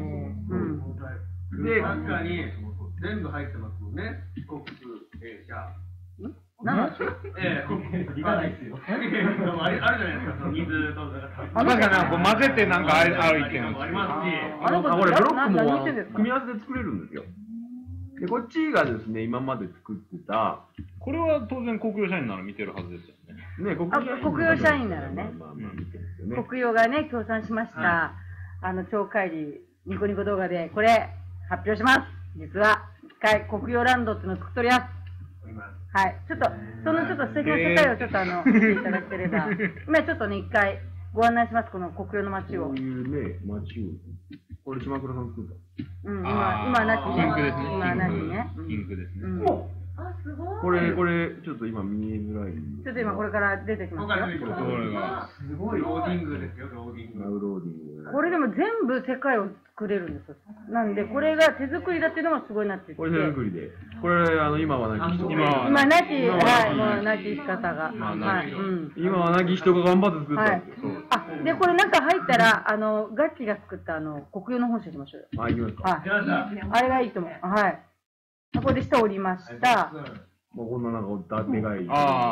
うん。で、確かに全部入ってますもんね。国数、映写。 何のええ、理解ないですよ。あるじゃないですか、その水とか。 なんかなんか混ぜてなんかあるっていうのありますし。 あのこれブロックも組み合わせで作れるんですよ。で、こっちがですね、今まで作ってた。 これは当然国用社員なら見てるはずですよね。 ね、 国用社員ならね。国用がね、協賛しました。あの、超会議、ニコニコ動画で、これ、発表します。実は、一回、国用ランドっていうのを作っております。はい。ちょっと、そのちょっと素敵な世界をちょっとあの、見ていただければ。今ちょっとね、一回、ご案内します、この国用の街を。 こういうね、街を。これ、島倉さん作った。 うん、今、今なきね。 ピンクですね。 今なきね。 ピンクですね。 あ、すごい。 これ、これ、ちょっと今見えづらい。 ちょっと今これから出てきますよ。 これが。 すごいローディングですよ、ローディング。 ダウンローディング。 これでも全部世界を作れるんですよ。なんで、これが手作りだっていうのがすごいなってて。 これ手作りで。これ、あの、今はなき人。 今はなき、はい、もうなき方が。はい。 今はなき人が頑張って作ったんですよ。 あ、で、これ中入ったら、あの、ガッキーが作った、あの、国用の本社行きましょうよ。 あ、行きますか。 はい。あれがいいと思う。はい。ここで下降りました。 もうこんななんか、でかい。 はい。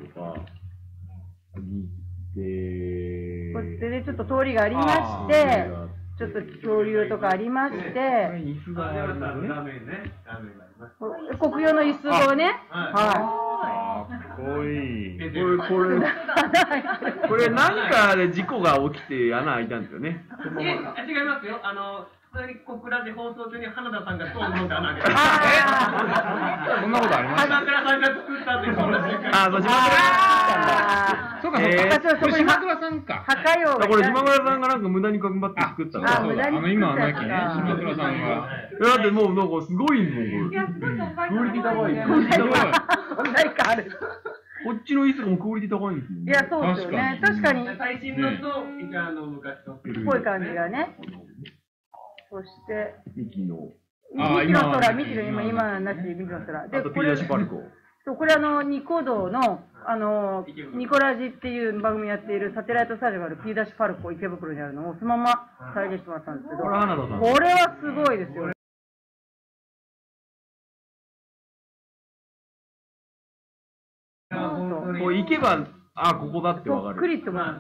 とか、見て、 そしてね、ちょっと通りがありまして、ちょっと恐竜とかありまして、 椅子がありますね。 国用の椅子をね、 はい。かっこいい。 これ、これ、これ何かで事故が起きて穴開いたんですよね。 え、違いますよ。あの、普通に小倉で放送中に花田さんがストーン飲んで穴開けた。 そんなことありました？ 島倉さんが作ったっていう話。 あ、そう、島倉さん。 そうか、そうか。これ島倉さんか。 破壊王。 これ島倉さんがなんか無駄に頑張って作ったの。 あ、無駄に。 あの、今はなきね、島倉さんが。 だってもうなんかすごいもん、これ。 いや、すごい存在クオリティ高い。 問題感ある。 こっちの椅子もクオリティ高いんですよ。 いや、そうですよね。確かに。 最新のと、あの、昔と。 っぽい感じがね。そして、 ミキの。 ミキの空、ミキの今、今なしミキの空。 で、これ、 そう、これあの、ニコ動の、あの、ニコラジっていう番組やっているサテライトスタジオがある P ダッシュパルコ池袋にあるのをそのまま再現してもらったんですけど、これはすごいですよね。 こう行けば、あ、ここだってわかる。 そっくりと思う。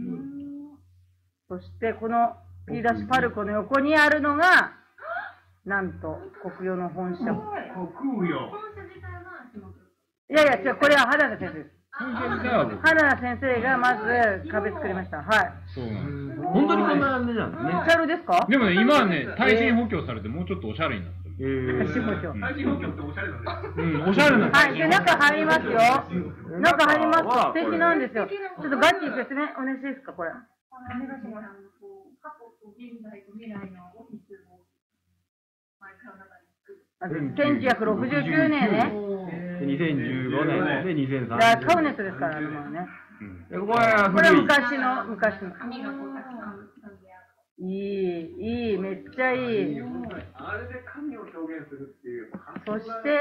そして、この P ダッシュパルコの横にあるのが、なんと、国用の本社。 国用。 いやいや、違う、これは花田先生です。花田先生がまず壁作りました。はい。 そうなんです。 本当にこんな感じなんですね。 おしゃれですか？ でもね、今はね、耐震補強されてもうちょっとおしゃれになってる。 耐震補強。 耐震補強っておしゃれなんですうん、おしゃれな。 はい、で、中入りますよ。中入ります。素敵なんですよ。ちょっとガッキー説明お願いしていいですか、これ。お願いします。過去と現在と未来のオフィスをマイクの中に作る。せんきゅうひゃくろくじゅうきゅうねんね。 にせんじゅうごねんでにせんさんねん。 カウネットですから、もうね。 これは昔の、昔の。いい、いい、めっちゃいい。 あれで神を表現するっていう。 そして、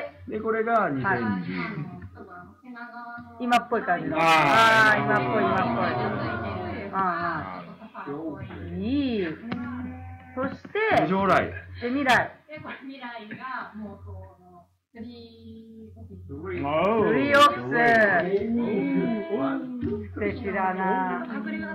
で、これがにせんじゅう。 今っぽい感じの。ああ、今っぽい、今っぽい。ああ、いい。そして、 将来。 で、未来。 未来がもうそのスリーオフィス。 スリーオフィス。素敵だな。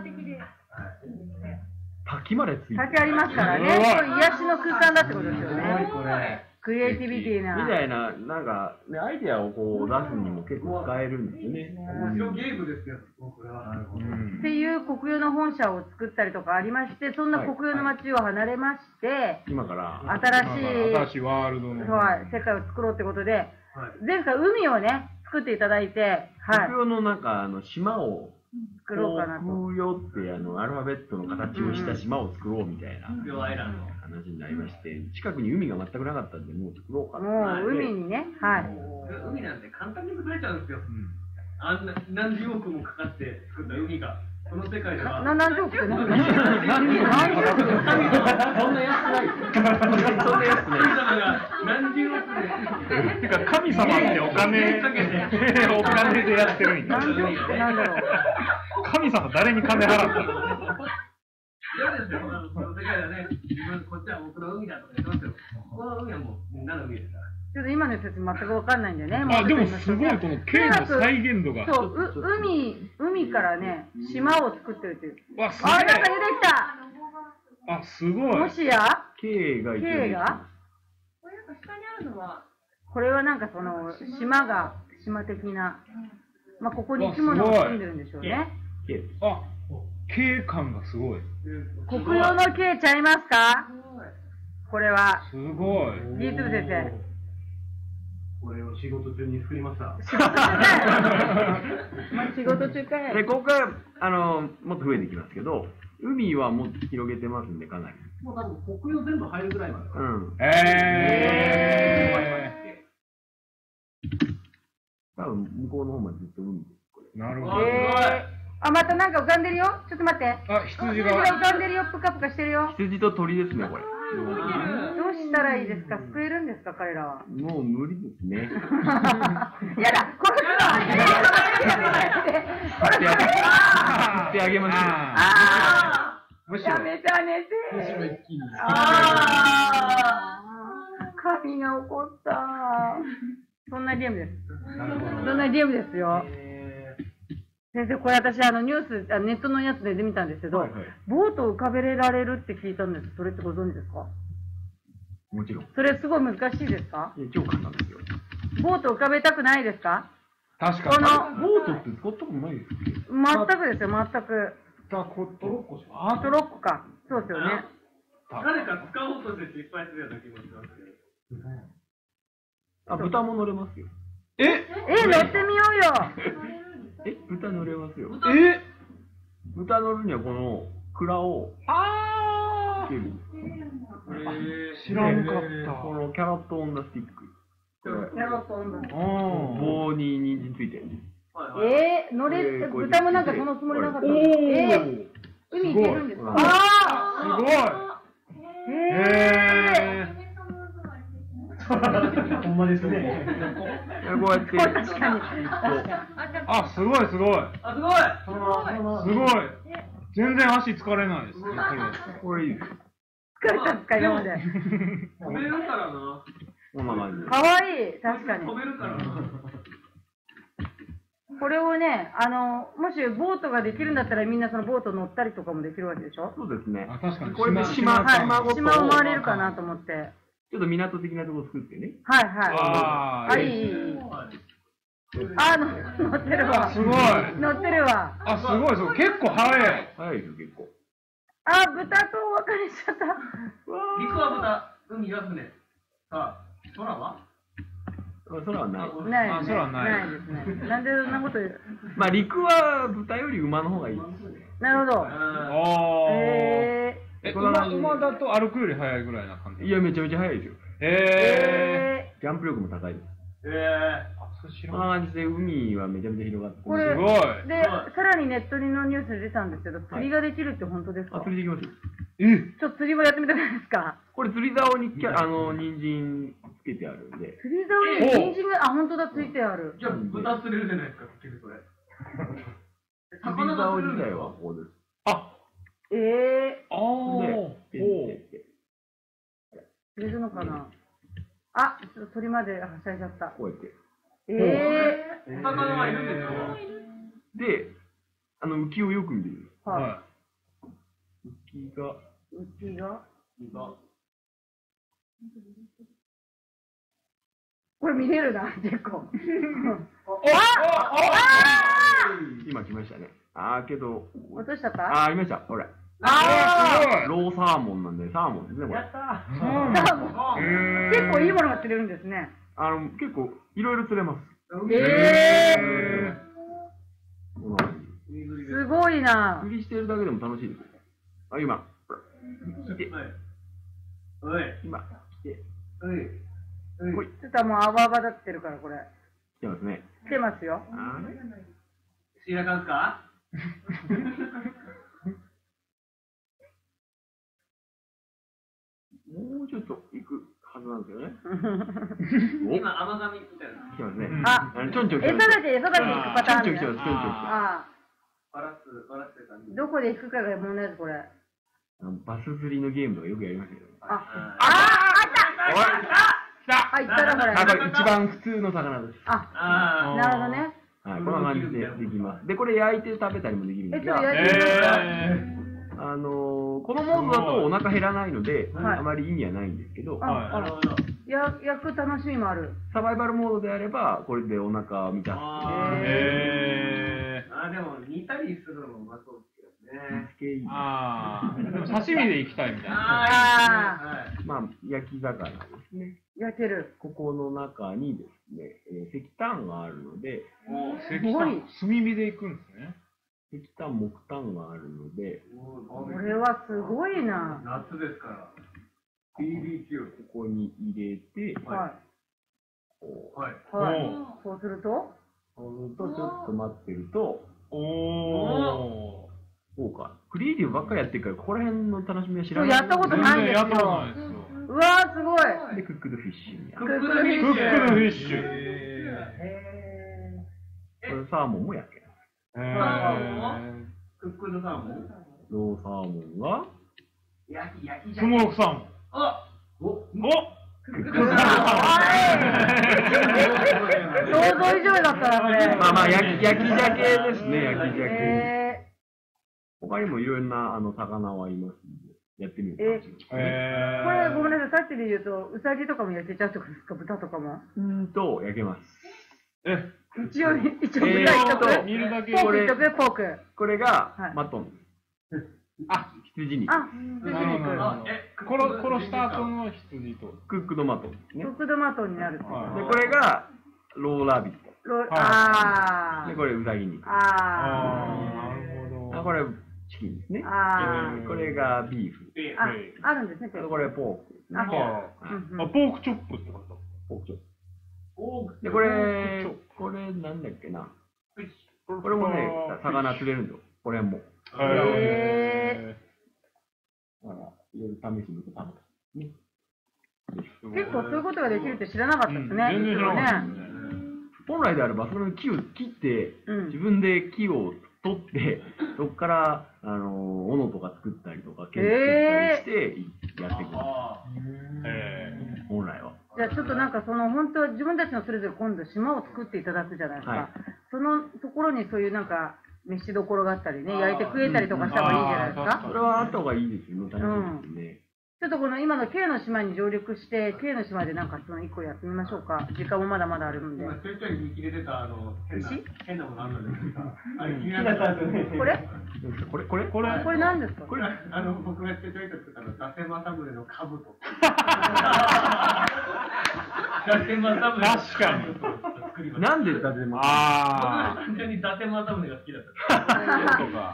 滝までついてる。 滝ありますからね。これ癒しの空間だってことですよね。クリエイティビティな。 みたいな、なんか、ね、アイデアをこう出すにも結構使えるんですよね。 面白ゲームですよ、これは。なるほど。 っていう国用の本社を作ったりとかありまして、そんな国用の街を離れまして、 今から新しい、 新しいワールドの世界を作ろうってことで、前回海をね、作っていただいて、 はい。国用のなんか、あの、島を、 作ろうかなと。 国用ってあのアルファベットの形をした島を作ろうみたいな話になりまして、近くに海が全くなかったんで、もう作ろうかな。 もう海にね、はい。 海なんて簡単に作れちゃうんですよ。あんな何十億もかかって作った海が。この世界では。 何十億って何十億何十億そんな安くない。そんな安くない。 神様が何十億で。 てか神様ってお金お金でやってるんや。 何十億って何だろう。 神様誰に金払ったの？ 嫌ですよ。この世界ではね、自分こっちは僕の海だとか言ってますよ。この海はもうみんなの海ですから。 ちょっと今の説明全く分かんないんでね。 あ、でもすごいこのKの再現度が。 そう、う海海からね島を作ってるっていう。 わ、すげえ。 あ、なんか出てきた。 あ、すごい。 もしや K が K が。 これなんか下にあるのは。 これはなんかその島が島的な。 まあ、ここに生き物が住んでるんでしょうね。 あ、景観がすごい。 国用の景ちゃいますか？これは。 すごい。 ビーツブ先生。 これを仕事中に作りました。 仕事中かい。 で、ここから、あの、もっと増えていきますけど、海はもっと広げてますんで、かなり。 もう多分、国用全部入るぐらいまで。 うん。 えー。多分、向こうの方までずっと海です。 なるほど。 えー、あ、またなんか浮かんでるよ。ちょっと待って。 あ、羊が。 羊が浮かんでるよ。ぷかぷかしてるよ。 羊と鳥ですね、これ。 どうしたらいいですか？救えるんですか、彼らは。 もう無理ですね。 やだ、殺すの。 してあげましょう。 ああ、やめてあげて。ああ、神が怒った。そんなゲームです。そんなゲームですよ。先生、これ私、あの、ニュース、あネットのやつで見たんですけど、はいはい、ボートを浮かべられるって聞いたんです。それってご存知ですか？ もちろん。 それすごい難しいですか？ いや、超簡単ですよ。 ボート浮かべたくないですか？ 確かに。 この、 ボートって使ったことないですっけ？ 全くですよ、全く。 使ったことろっこしか。 あとろっこか。そうですよね。 誰か使おうとして失敗するような気もしますけど。 あ、豚も乗れますよ。 ええ、乗ってみようよ。 え、豚乗れますよ。 え豚乗るにはこの蔵をあつける。 えー、知らんかった。 このキャロットオンダスティック。 キャロットオンダスティック。 棒に人参ついてる。 えー、乗れ、豚もなんかそのつもりなかった。えー、海行けるんですか？ああ、すごい。 へえ。 ほんまですね。 こうやって。 確かに。 あ、すごいすごい。 あ、すごい。 すごい。全然足疲れないですね。 これいいです。 疲れたんか今まで。 飛べるからな。 こんな感じ。 かわいい、確かに。 飛べるからな。 これをね、あの、もしボートができるんだったらみんなそのボート乗ったりとかもできるわけでしょ？ そうですね。 あ、確かに。 これも島、 島ごと。島を回れるかなと思って。 ちょっと港的なところ作ってね。 はいはい。あ、いいいい。あ、乗ってるわ。 すごい。 乗ってるわ。 あ、すごいすごい。結構早い。 早いですよ、結構。 あ、豚とお別れしちゃった。 陸は豚、海は船。さあ、空は？ 空はない。 ない。 空はない。 ないですね。なんでそんなこと言う？ まあ、陸は豚より馬の方がいいです。 なるほど。 ああ。ええ、馬だと歩くより早いぐらいな感じ？ いや、めちゃめちゃ早いですよ。 へー。ジャンプ力も高いです。 へー。 こんな感じで海はめちゃめちゃ広がって。 これ、 すごい。 で、さらにネットのニュースで出たんですけど、釣りができるって本当ですか？ あ、釣りできますよ。 え？ ちょっと釣りもやってみたくないですか？ これ釣り竿にあの人参つけてあるんで。 釣り竿に人参が、あ、本当だ、ついてある。 じゃあ豚釣れるじゃないですか、結局それ。 釣り竿自体はこうです。 あ、 ええー。 ああ。 釣れるのかな？あ、ちょっと鳥まではしゃいじゃった。 こうやって。 ええー。お魚はいるんですよ。 で、あの浮きをよく見てる。 はい。 浮きが。 浮きが。これ見れるな、結構。 今来ましたね。あーけど。 落としちゃった？ あー、ありました。ほら。 あー、 ローサーモンなんで、サーモンですね、これ。 やったー。サーモン。結構いいものが釣れるんですね。 あの、結構、いろいろ釣れます。 えー。すごいな。 釣りしてるだけでも楽しいですよ。あ、今。来て。 おい。 今、来て。 おい。 ほい。 ちょっともう泡泡立ってるから、これ。 来てますね。 来てますよ。 あれシーラカンスか？ もうちょっと行くはずなんですよね。 今、甘噛みみたいな。 来てますね。 あ、 ちょんちょん来て餌ます。 だけ、餌だけ行くパターン。 ちょんちょん来てます、ちょんちょん来てます。 ああ。 バラす、バラすって感じ。 どこで行くかが問題です、これ。 バス釣りのゲームとかよくやりましたけど。 あ、 あああ、来た。あ、行ったらこれ。 あ、これ一番普通の魚です。 あ、 あなるほどね。 はい、こんな感じでできます。で、これ焼いて食べたりもできるんですが、 え、ちょっと焼いてみますか？ あのー、このモードだとお腹減らないので、 はいあまり意味はないんですけど、 あ、 なるほど。 や焼く楽しみもある。 サバイバルモードであれば、これでお腹を満たす。 へー。あ、でも煮たりするのもうまそうですけどね。 ああ、でも刺身でいきたいみたいな。 ああ。まあ、焼き魚ですね。 焼ける。 ここの中にですね、えー、石炭があるので、 石炭、炭火でいくんですね。 石炭、木炭があるので、 これはすごいな。 夏ですから。ビービーキュー。 ここに入れて、 はい。 こう。はい。 はい。そうするとそうすると、ちょっと待ってると、 おお。 そうか。クリエイティブばっかりやってるから、ここら辺の楽しみは知らない。 やったことないんですよ。 やったことないですよ。 うわー、すごい。 で、クックドフィッシュに。 クックドフィッシュ。 クックドフィッシュ。 へー。これサーモンも焼ける。 へー。 クックドサーモンローサーモンは焼き、焼きスモークサーモン。 あおおクックドサーモン。想像以上だったらこれ。 まあまあ、焼き、焼き鮭ですね、焼き鮭。他にもいろんなあの魚はいますんで、やってみるかもしれない。 えー、これごめんなさい、さっきで言うと、ウサギとかも焼けちゃうってことですか、豚とかも。 うんと、焼けます。 え一応、一応、豚一と見るだけポーク一食、ポーク。 これが、マトン。 あ、 羊肉。 あ、羊肉。 殺した後の羊と。 クックドマトンですね。 クックドマトンになる。で、 これが、ローラビット。 ロー、あー。で、これ、ウサギ肉。 あー。なるほど。 これ、チキンですね。 あこれがビーフ。 あ、あるんですね、 これ、ポーク。 あ、 ポークチョップってこと？ ポークチョップ。で、これ、これなんだっけな。これもね、魚釣れるんですよ。これも。 へぇー。だから、いろいろ試しに食べた。 結構そういうことができるって知らなかったですね。 全然知らなかったね。 本来であれば、その木を切って、自分で木を取って、そこから、あの、斧とか作ったりとか、剣作ったりして、やっていく。本来は。 じゃあちょっとなんかその本当は自分たちのそれぞれ今度島を作っていただくじゃないですか、はい、そのところにそういうなんか飯どころがあったりね、焼いて食えたりとかした方がいいじゃないですか。 それはあった方がいいですよね、楽しみですね。 ちょっとこの今の K の島に上陸して、K の島でなんかそのいっこやってみましょうか。時間もまだまだあるんで。 今ちょいちょい見切れてたあの変な変なものあるんですか。あれ気になったんですね。これ？ これこれこれこれ何ですか？ これあの僕がちょいちょいと作ったのダセマサムネの兜。ダセマサムネ。 確かに。 なんでダセマ？ ああ。僕単純にダセマサムネが好きだった。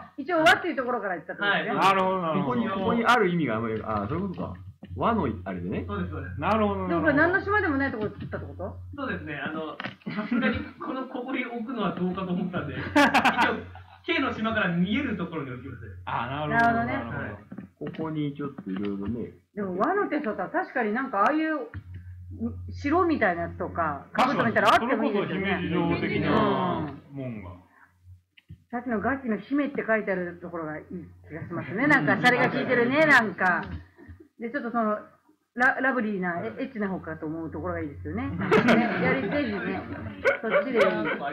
一応和っていうところから言ったと思うんですね。 なるほどなるほど。 ここにここにある意味があんまり、ああそういうことか。和のあれでね。 そうですそうです。 なるほど。 でもこれ何の島でもないところ作ったってこと？ そうですね。あのさすがにこのここに置くのはどうかと思ったんで、一応 K の島から見えるところに置きます。 ああなるほどね。 ここにちょっといろいろね。 でも和の手相は確かになんかああいう城みたいなやつとか、兜みたいなのあってもいいですよね。 姫路城的なもんが。 さっきのガキの姫って書いてあるところがいい気がしますね。なんかシャレが効いてるね、なんか。で、ちょっとそのララブリーなエッチな方かと思うところがいいですよね。ねやりぜひね、そっちでいい。はい。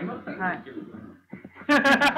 確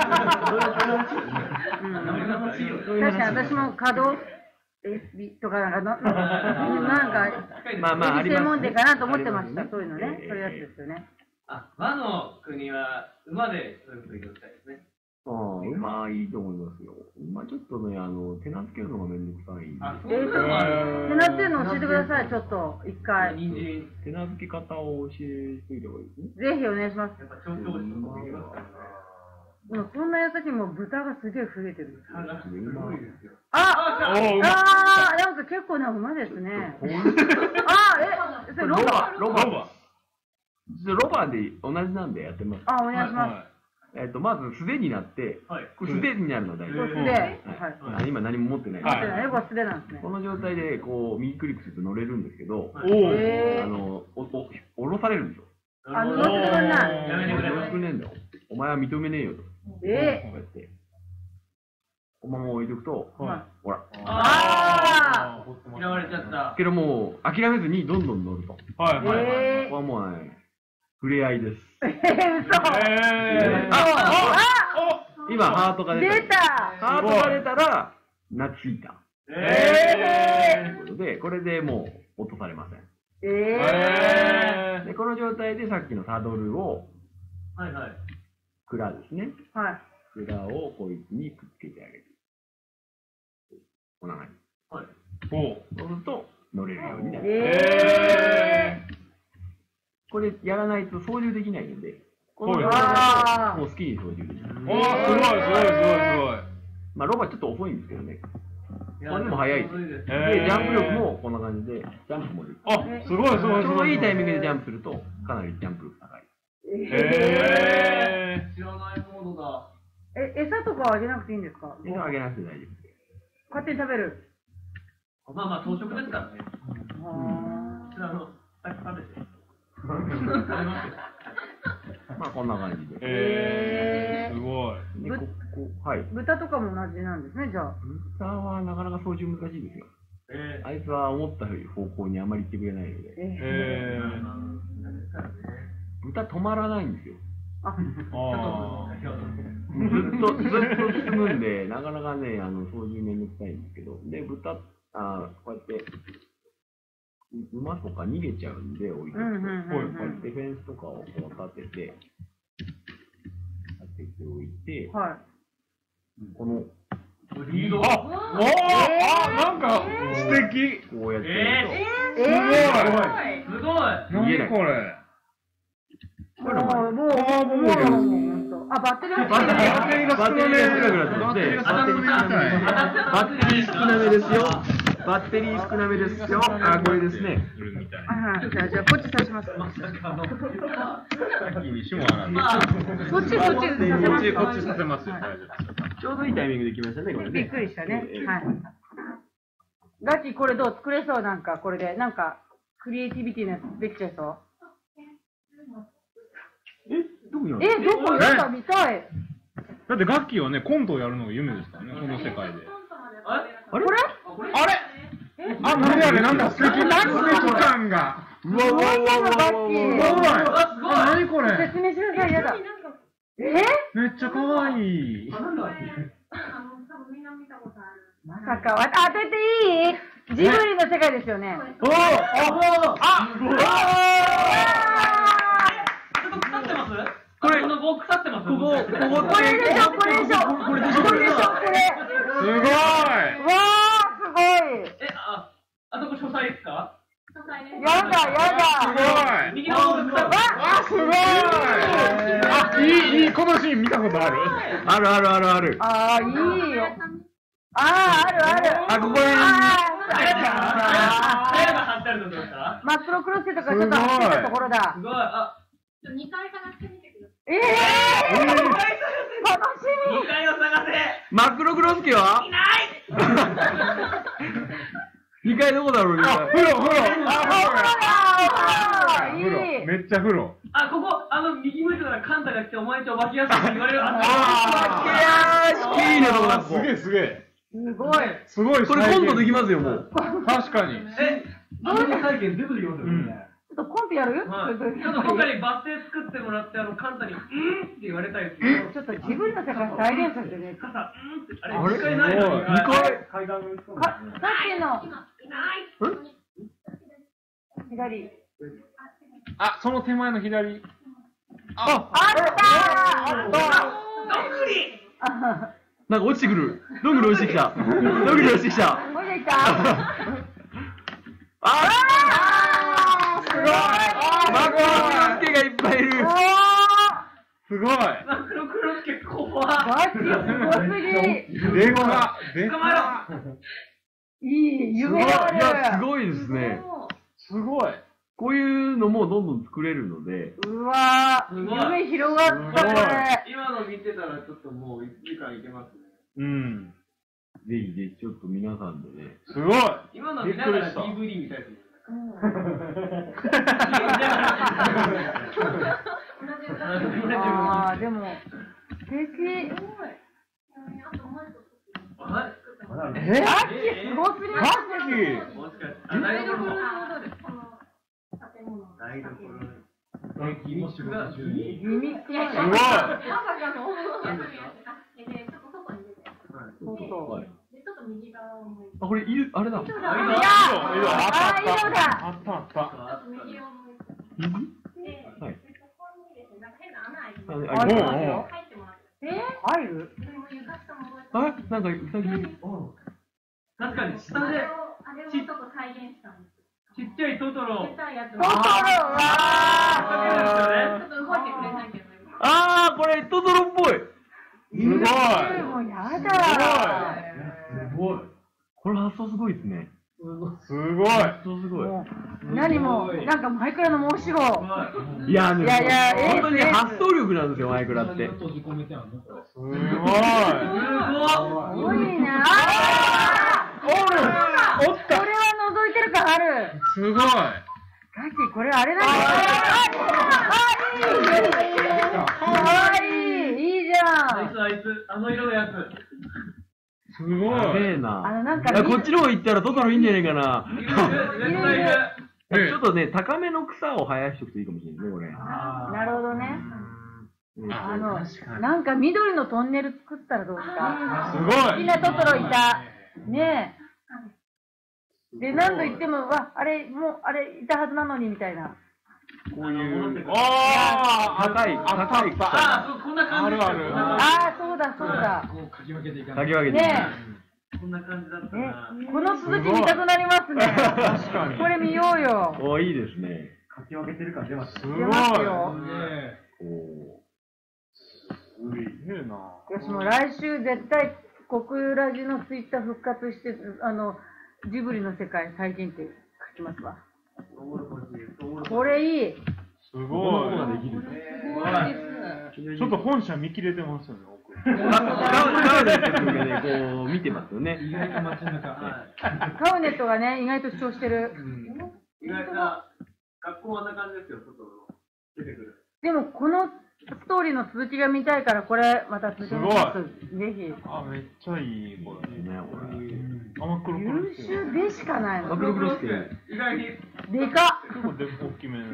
かに私も稼働とかなんか、なんか、 まあまあ、 専門店かなと思ってました。そういうのね、そういうやつですよね。 あ、和の国は馬でそういうこと言っておきたいですね。 ああ、馬いいと思いますよ。馬ちょっとね、あの、手なずけるのがめんどくさい。 あ、そういうのもある。 手なずけるの教えてください、ちょっと、一回。 手なずけ方を教えておいた方がいいですね。 ぜひお願いします。 やっぱ調教師とかできますからね。 でもそんな矢先も豚がすげえ増えてる。 あ、 ああ、なんか結構な馬ですね。あ、え、それロバロバロバロバで同じなんでやってます。 あ、お願いします。 えっと、まず素手になって、素手になるのは大丈夫。 素手。 今何も持ってない。 持ってない。これ素手なんですね。 この状態で、こう、右クリックすると乗れるんですけど、あの、降ろされるんですよ。 あ、乗ってくれない。 やめてくれ。 乗ってくれんだよ。お前は認めねえよと。 えこうやって。このまま置いとくと、ほら。 ああ嫌われちゃった。 けどもう、諦めずにどんどん乗ると。 はいはい。 ここはもうね、触れ合いです。 えー、嘘。 今、ハートが出た。 出た。 ハートが出たら、懐いた。 えということで、これでもう落とされません。 えで、この状態でさっきのサドルを、 はいはい。 蔵ですね。 はい。 蔵をこいつにくっつけてあげる。こんな感じ。 はい。 ほう。そうすると、乗れるようになる。 えー。 これやらないと操縦できないので、このはいもう好きに操縦できる。 おー、すごいすごいすごいすごい。 まあ、ロバちょっと遅いんですけどね。これでも速いです。で、ジえーャンプ力もこんな感じで、ジャンプもできる。 あ、すごいすごいすごい。 ちょうどいいタイミングでジャンプすると、かなりジャンプ力高い。 へ知らないモードだ。 え、餌とかはあげなくていいんですか？ 餌あげなくて大丈夫です。 勝手に食べる。 まあまあ、当食ですからね。 ああの、さっき食べて。 まあ、こんな感じで。 えー、すごい。 で、ここ、はい。 豚とかも同じなんですね、じゃあ。 豚はなかなか操縦難しいですよ。 えあいつは思った方向にあまり行ってくれないので。 えー。 豚止まらないんですよ。 あ、 あずっと、ずっと進むんで、なかなかね、あの、操縦めんどくさいんですけど。で、豚、あこうやって、馬とか逃げちゃうんで、置いておくと、こうやってフェンスとかをこう立てて、立てておいて、 はい。 この、 リードあ、おー、あ、なんか素敵。 こうやってやるえすすごい何これ。 もう、もう、もう、あ、バッテリーバッテリーが少なめ。 バッテリーバッテリー少なめですよ。バッテリー少なめですよ。あ、これですね。 はい、じゃあ、じゃあ、こっち刺します。 さっきにしも洗って。 こっち、こっち、こっち、 こっちさせますよ。 ちょうどいいタイミングできましたね、これね。 びっくりしたね。はい。ガッキー、これどう作れそう？なんか、これで、なんか、クリエイティビティなやつできちゃいそうえ、どこにあるえ、どこやだ、見たい。 だってガッキーはね、コントをやるのが夢ですからね、この世界で。 あれこれあれあ、何あれ、なんか素敵な素敵感が。 うわうわうわうわうわすごい。何これ。 説明しなさい、やだ。えめっちゃ可愛い。 まさか、あ、当てていい？ジブリの世界ですよね。 おお、あ、あ、 ちょっと腐ってます？ これ、 この棒腐ってます？ ここ、ここ、 これでしょ、これでしょ。 これでしょ、 これでしょ、これ。 すごい。 わー、すごい。 え、あ、あそこ書斎ですか？ やだ、やだ。 右の方が腐ってあ、すごい。 あ、いい、いい、このシーン見たことある。 あるあるあるある。 あー、いいよ。あー、あるある。 あ、ここに。 真っ黒クロスケとかちょっと走ってたところだ。 すごい、あ、 にかい探してみてください。 ええー、楽しみ。 にかいを探せ。 マクロクロスケはいない。 にかいどこだろう、にかい。 風呂、風呂。 あ、風呂だ。いい。 めっちゃ風呂。 あ、ここ、あの、右向いてたらカンタが来て、お前んちお化け屋敷って言われる。ああー、いいね、とこだ。 すげえ、すげえ。 すごい。 すごい。 これ今度できますよ、もう。 確かに。 え、 あの体験全部できますよね。 ちょっとコントやる？ はい、ちょっと今回バス停作ってもらって、あの、カンタに、うんって言われたいですけど。 ちょっと自分の世界再現させてね。 傘、うんって、あれ、 あれにかいないの？ にかい階段の人もか、さっきの、左。 あ、その手前の左。 あ、あったー。 どんぐり。 なんか落ちてくる。どんぐり落ちてきた。どんぐり落ちてきた。 もうできた。 ああー、すごい。 マクロクロスケがいっぱいいる。 すごい。 マクロクロスケ怖い。 ガチすごすぎ。 でか。で捕まえか。 いい、夢がある。 いや、すごいですね。 すごい。 こういうのもどんどん作れるので。 うわー、夢広がった、これ。 今の見てたらちょっともういちじかんいけますね。 うん。 ぜひぜひちょっと皆さんでね。 すごい。 今の見ながら ディーブイディー みたいですね。 あー、でも、素敵。 え？ ガチすごすぎます。 もしかして、台所の台所のギミックがギミックがすごい。 そうそう。 あ、これいる、 あれだ。 いや、 色ああ、色だ。 あったあった。 はい。 あ、 あ、 入ってますよ。え？入る？ あ、なんかうさぎ。 確かに下でちっちゃいトトロ。 トトロわああ、これトトロっぽい。 すごい。 もうやだ。 すごい。これ発想すごいですね。 すごい。 発想すごい。 何も、なんかマイクラの申し子。 いや、ね、 いやいや、 本当に発想力なんですよ、マイクラって。 すごい。すごい。 すごいな。おる。おった。これは覗いてる感ある。 すごい。 ガチ、これあれなんだ。かわいい。いいじゃん。 あいつ、あいつ、あの色のやつ。 すごい。 やべえな。 あの、なんか。 こっちの方行ったらトトロいいんじゃないかな。 ちょっとね、高めの草を生やしておくといいかもしれないね、これ。 なるほどね。あの、なんか緑のトンネル作ったらどうですか？ すごい。 みんなトトロいた。ねえ。で、何度言っても、わ、あれ、もう、あれ、いたはずなのに、みたいな。 こういう、 ああ、高い、高い草。 あ、こんな感じ。 あるある。 ああ、そうだ、そうだ。 こうかき分けていかない。かき分けて。 ねえ。こんな感じだったな。この続き見たくなりますね。 確かに。 これ見ようよ。 お、いいですね。 かき分けてる感出ます。 すごい。 出ますよ。 おすげえな。 私も来週絶対、コクラジのツイッター復活して、あの、ジブリの世界再現って書きますわ。これいい。 すごい。ちょっと本社見切れてますよね、奥。 カウネットがね、こう見てますよね。 意外と街中。 カウネットがね、意外と主張してる。 意外と、学校はあんな感じですよ、外の出てくる。 でも、このストーリーの続きが見たいから、これ、また続き見ます。ぜひ。 あ、めっちゃいい、これ。 ね、これ。 あ、クロクロ優秀でしかないの。 マクロクロスって。 意外に。 でかっ。 結構で大きめ。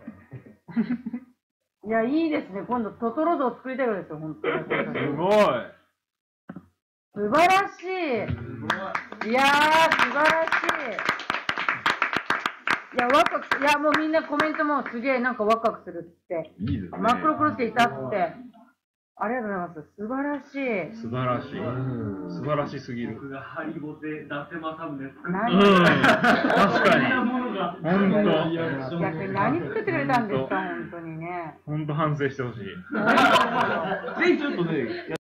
いや、いいですね。今度、トトロ像を作りたいぐらいですよ、本当に。 すごい。 素晴らしい。いやー、素晴らしい。いや、ワクワク、いや、もうみんなコメントもすげえなんかワクワクするって。 いいですね。 マクロクロスっていたって。ありがとうございます。素晴らしい。 素晴らしい。素晴らしすぎる。 僕がハリボテダセマサムネ作った。うん。確かに。本当。 いや、これ何作ってくれたんですか、本当にね。 本当反省してほしい。ぜひちょっとね、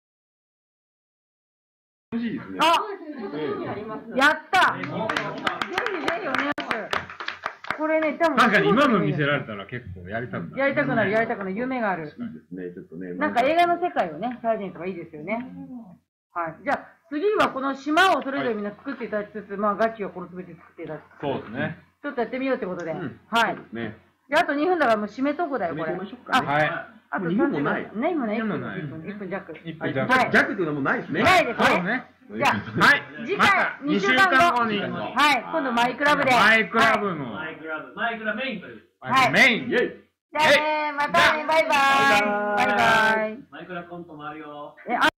欲しいですね。 あ、やったぜひぜひお願いします。これね、多分確かに今の見せられたら結構やりたくなる。 やりたくなる、やりたくなる、夢がある。 いいですね、ちょっとね。 なんか映画の世界をね、再現とかいいですよね。はい。じゃあ、次はこの島をそれぞれみんな作っていただきつつ、まあ、ガチをこの全て作っていただきつつ。 そうですね。 ちょっとやってみようってことで。はい。 ね。 で、あとにふんだからもう締めとこだよ、これ。 あ、 はい。 あとにふんもない。 ね、今ね、いっぷんない。 いっぷん弱。 いっぷん弱。 弱っていうのはもうないですね。 ないですね。じゃあ、 はい。 次回、にしゅうかんごに。はい。今度マイクラブで。 マイクラブの。 マイクラブ、マイクラメインという。 はい。 メイン。 イェイ。 じゃあね、またね、バイバイ。バイバイ。 マイクラコントもあるよ。 え、あ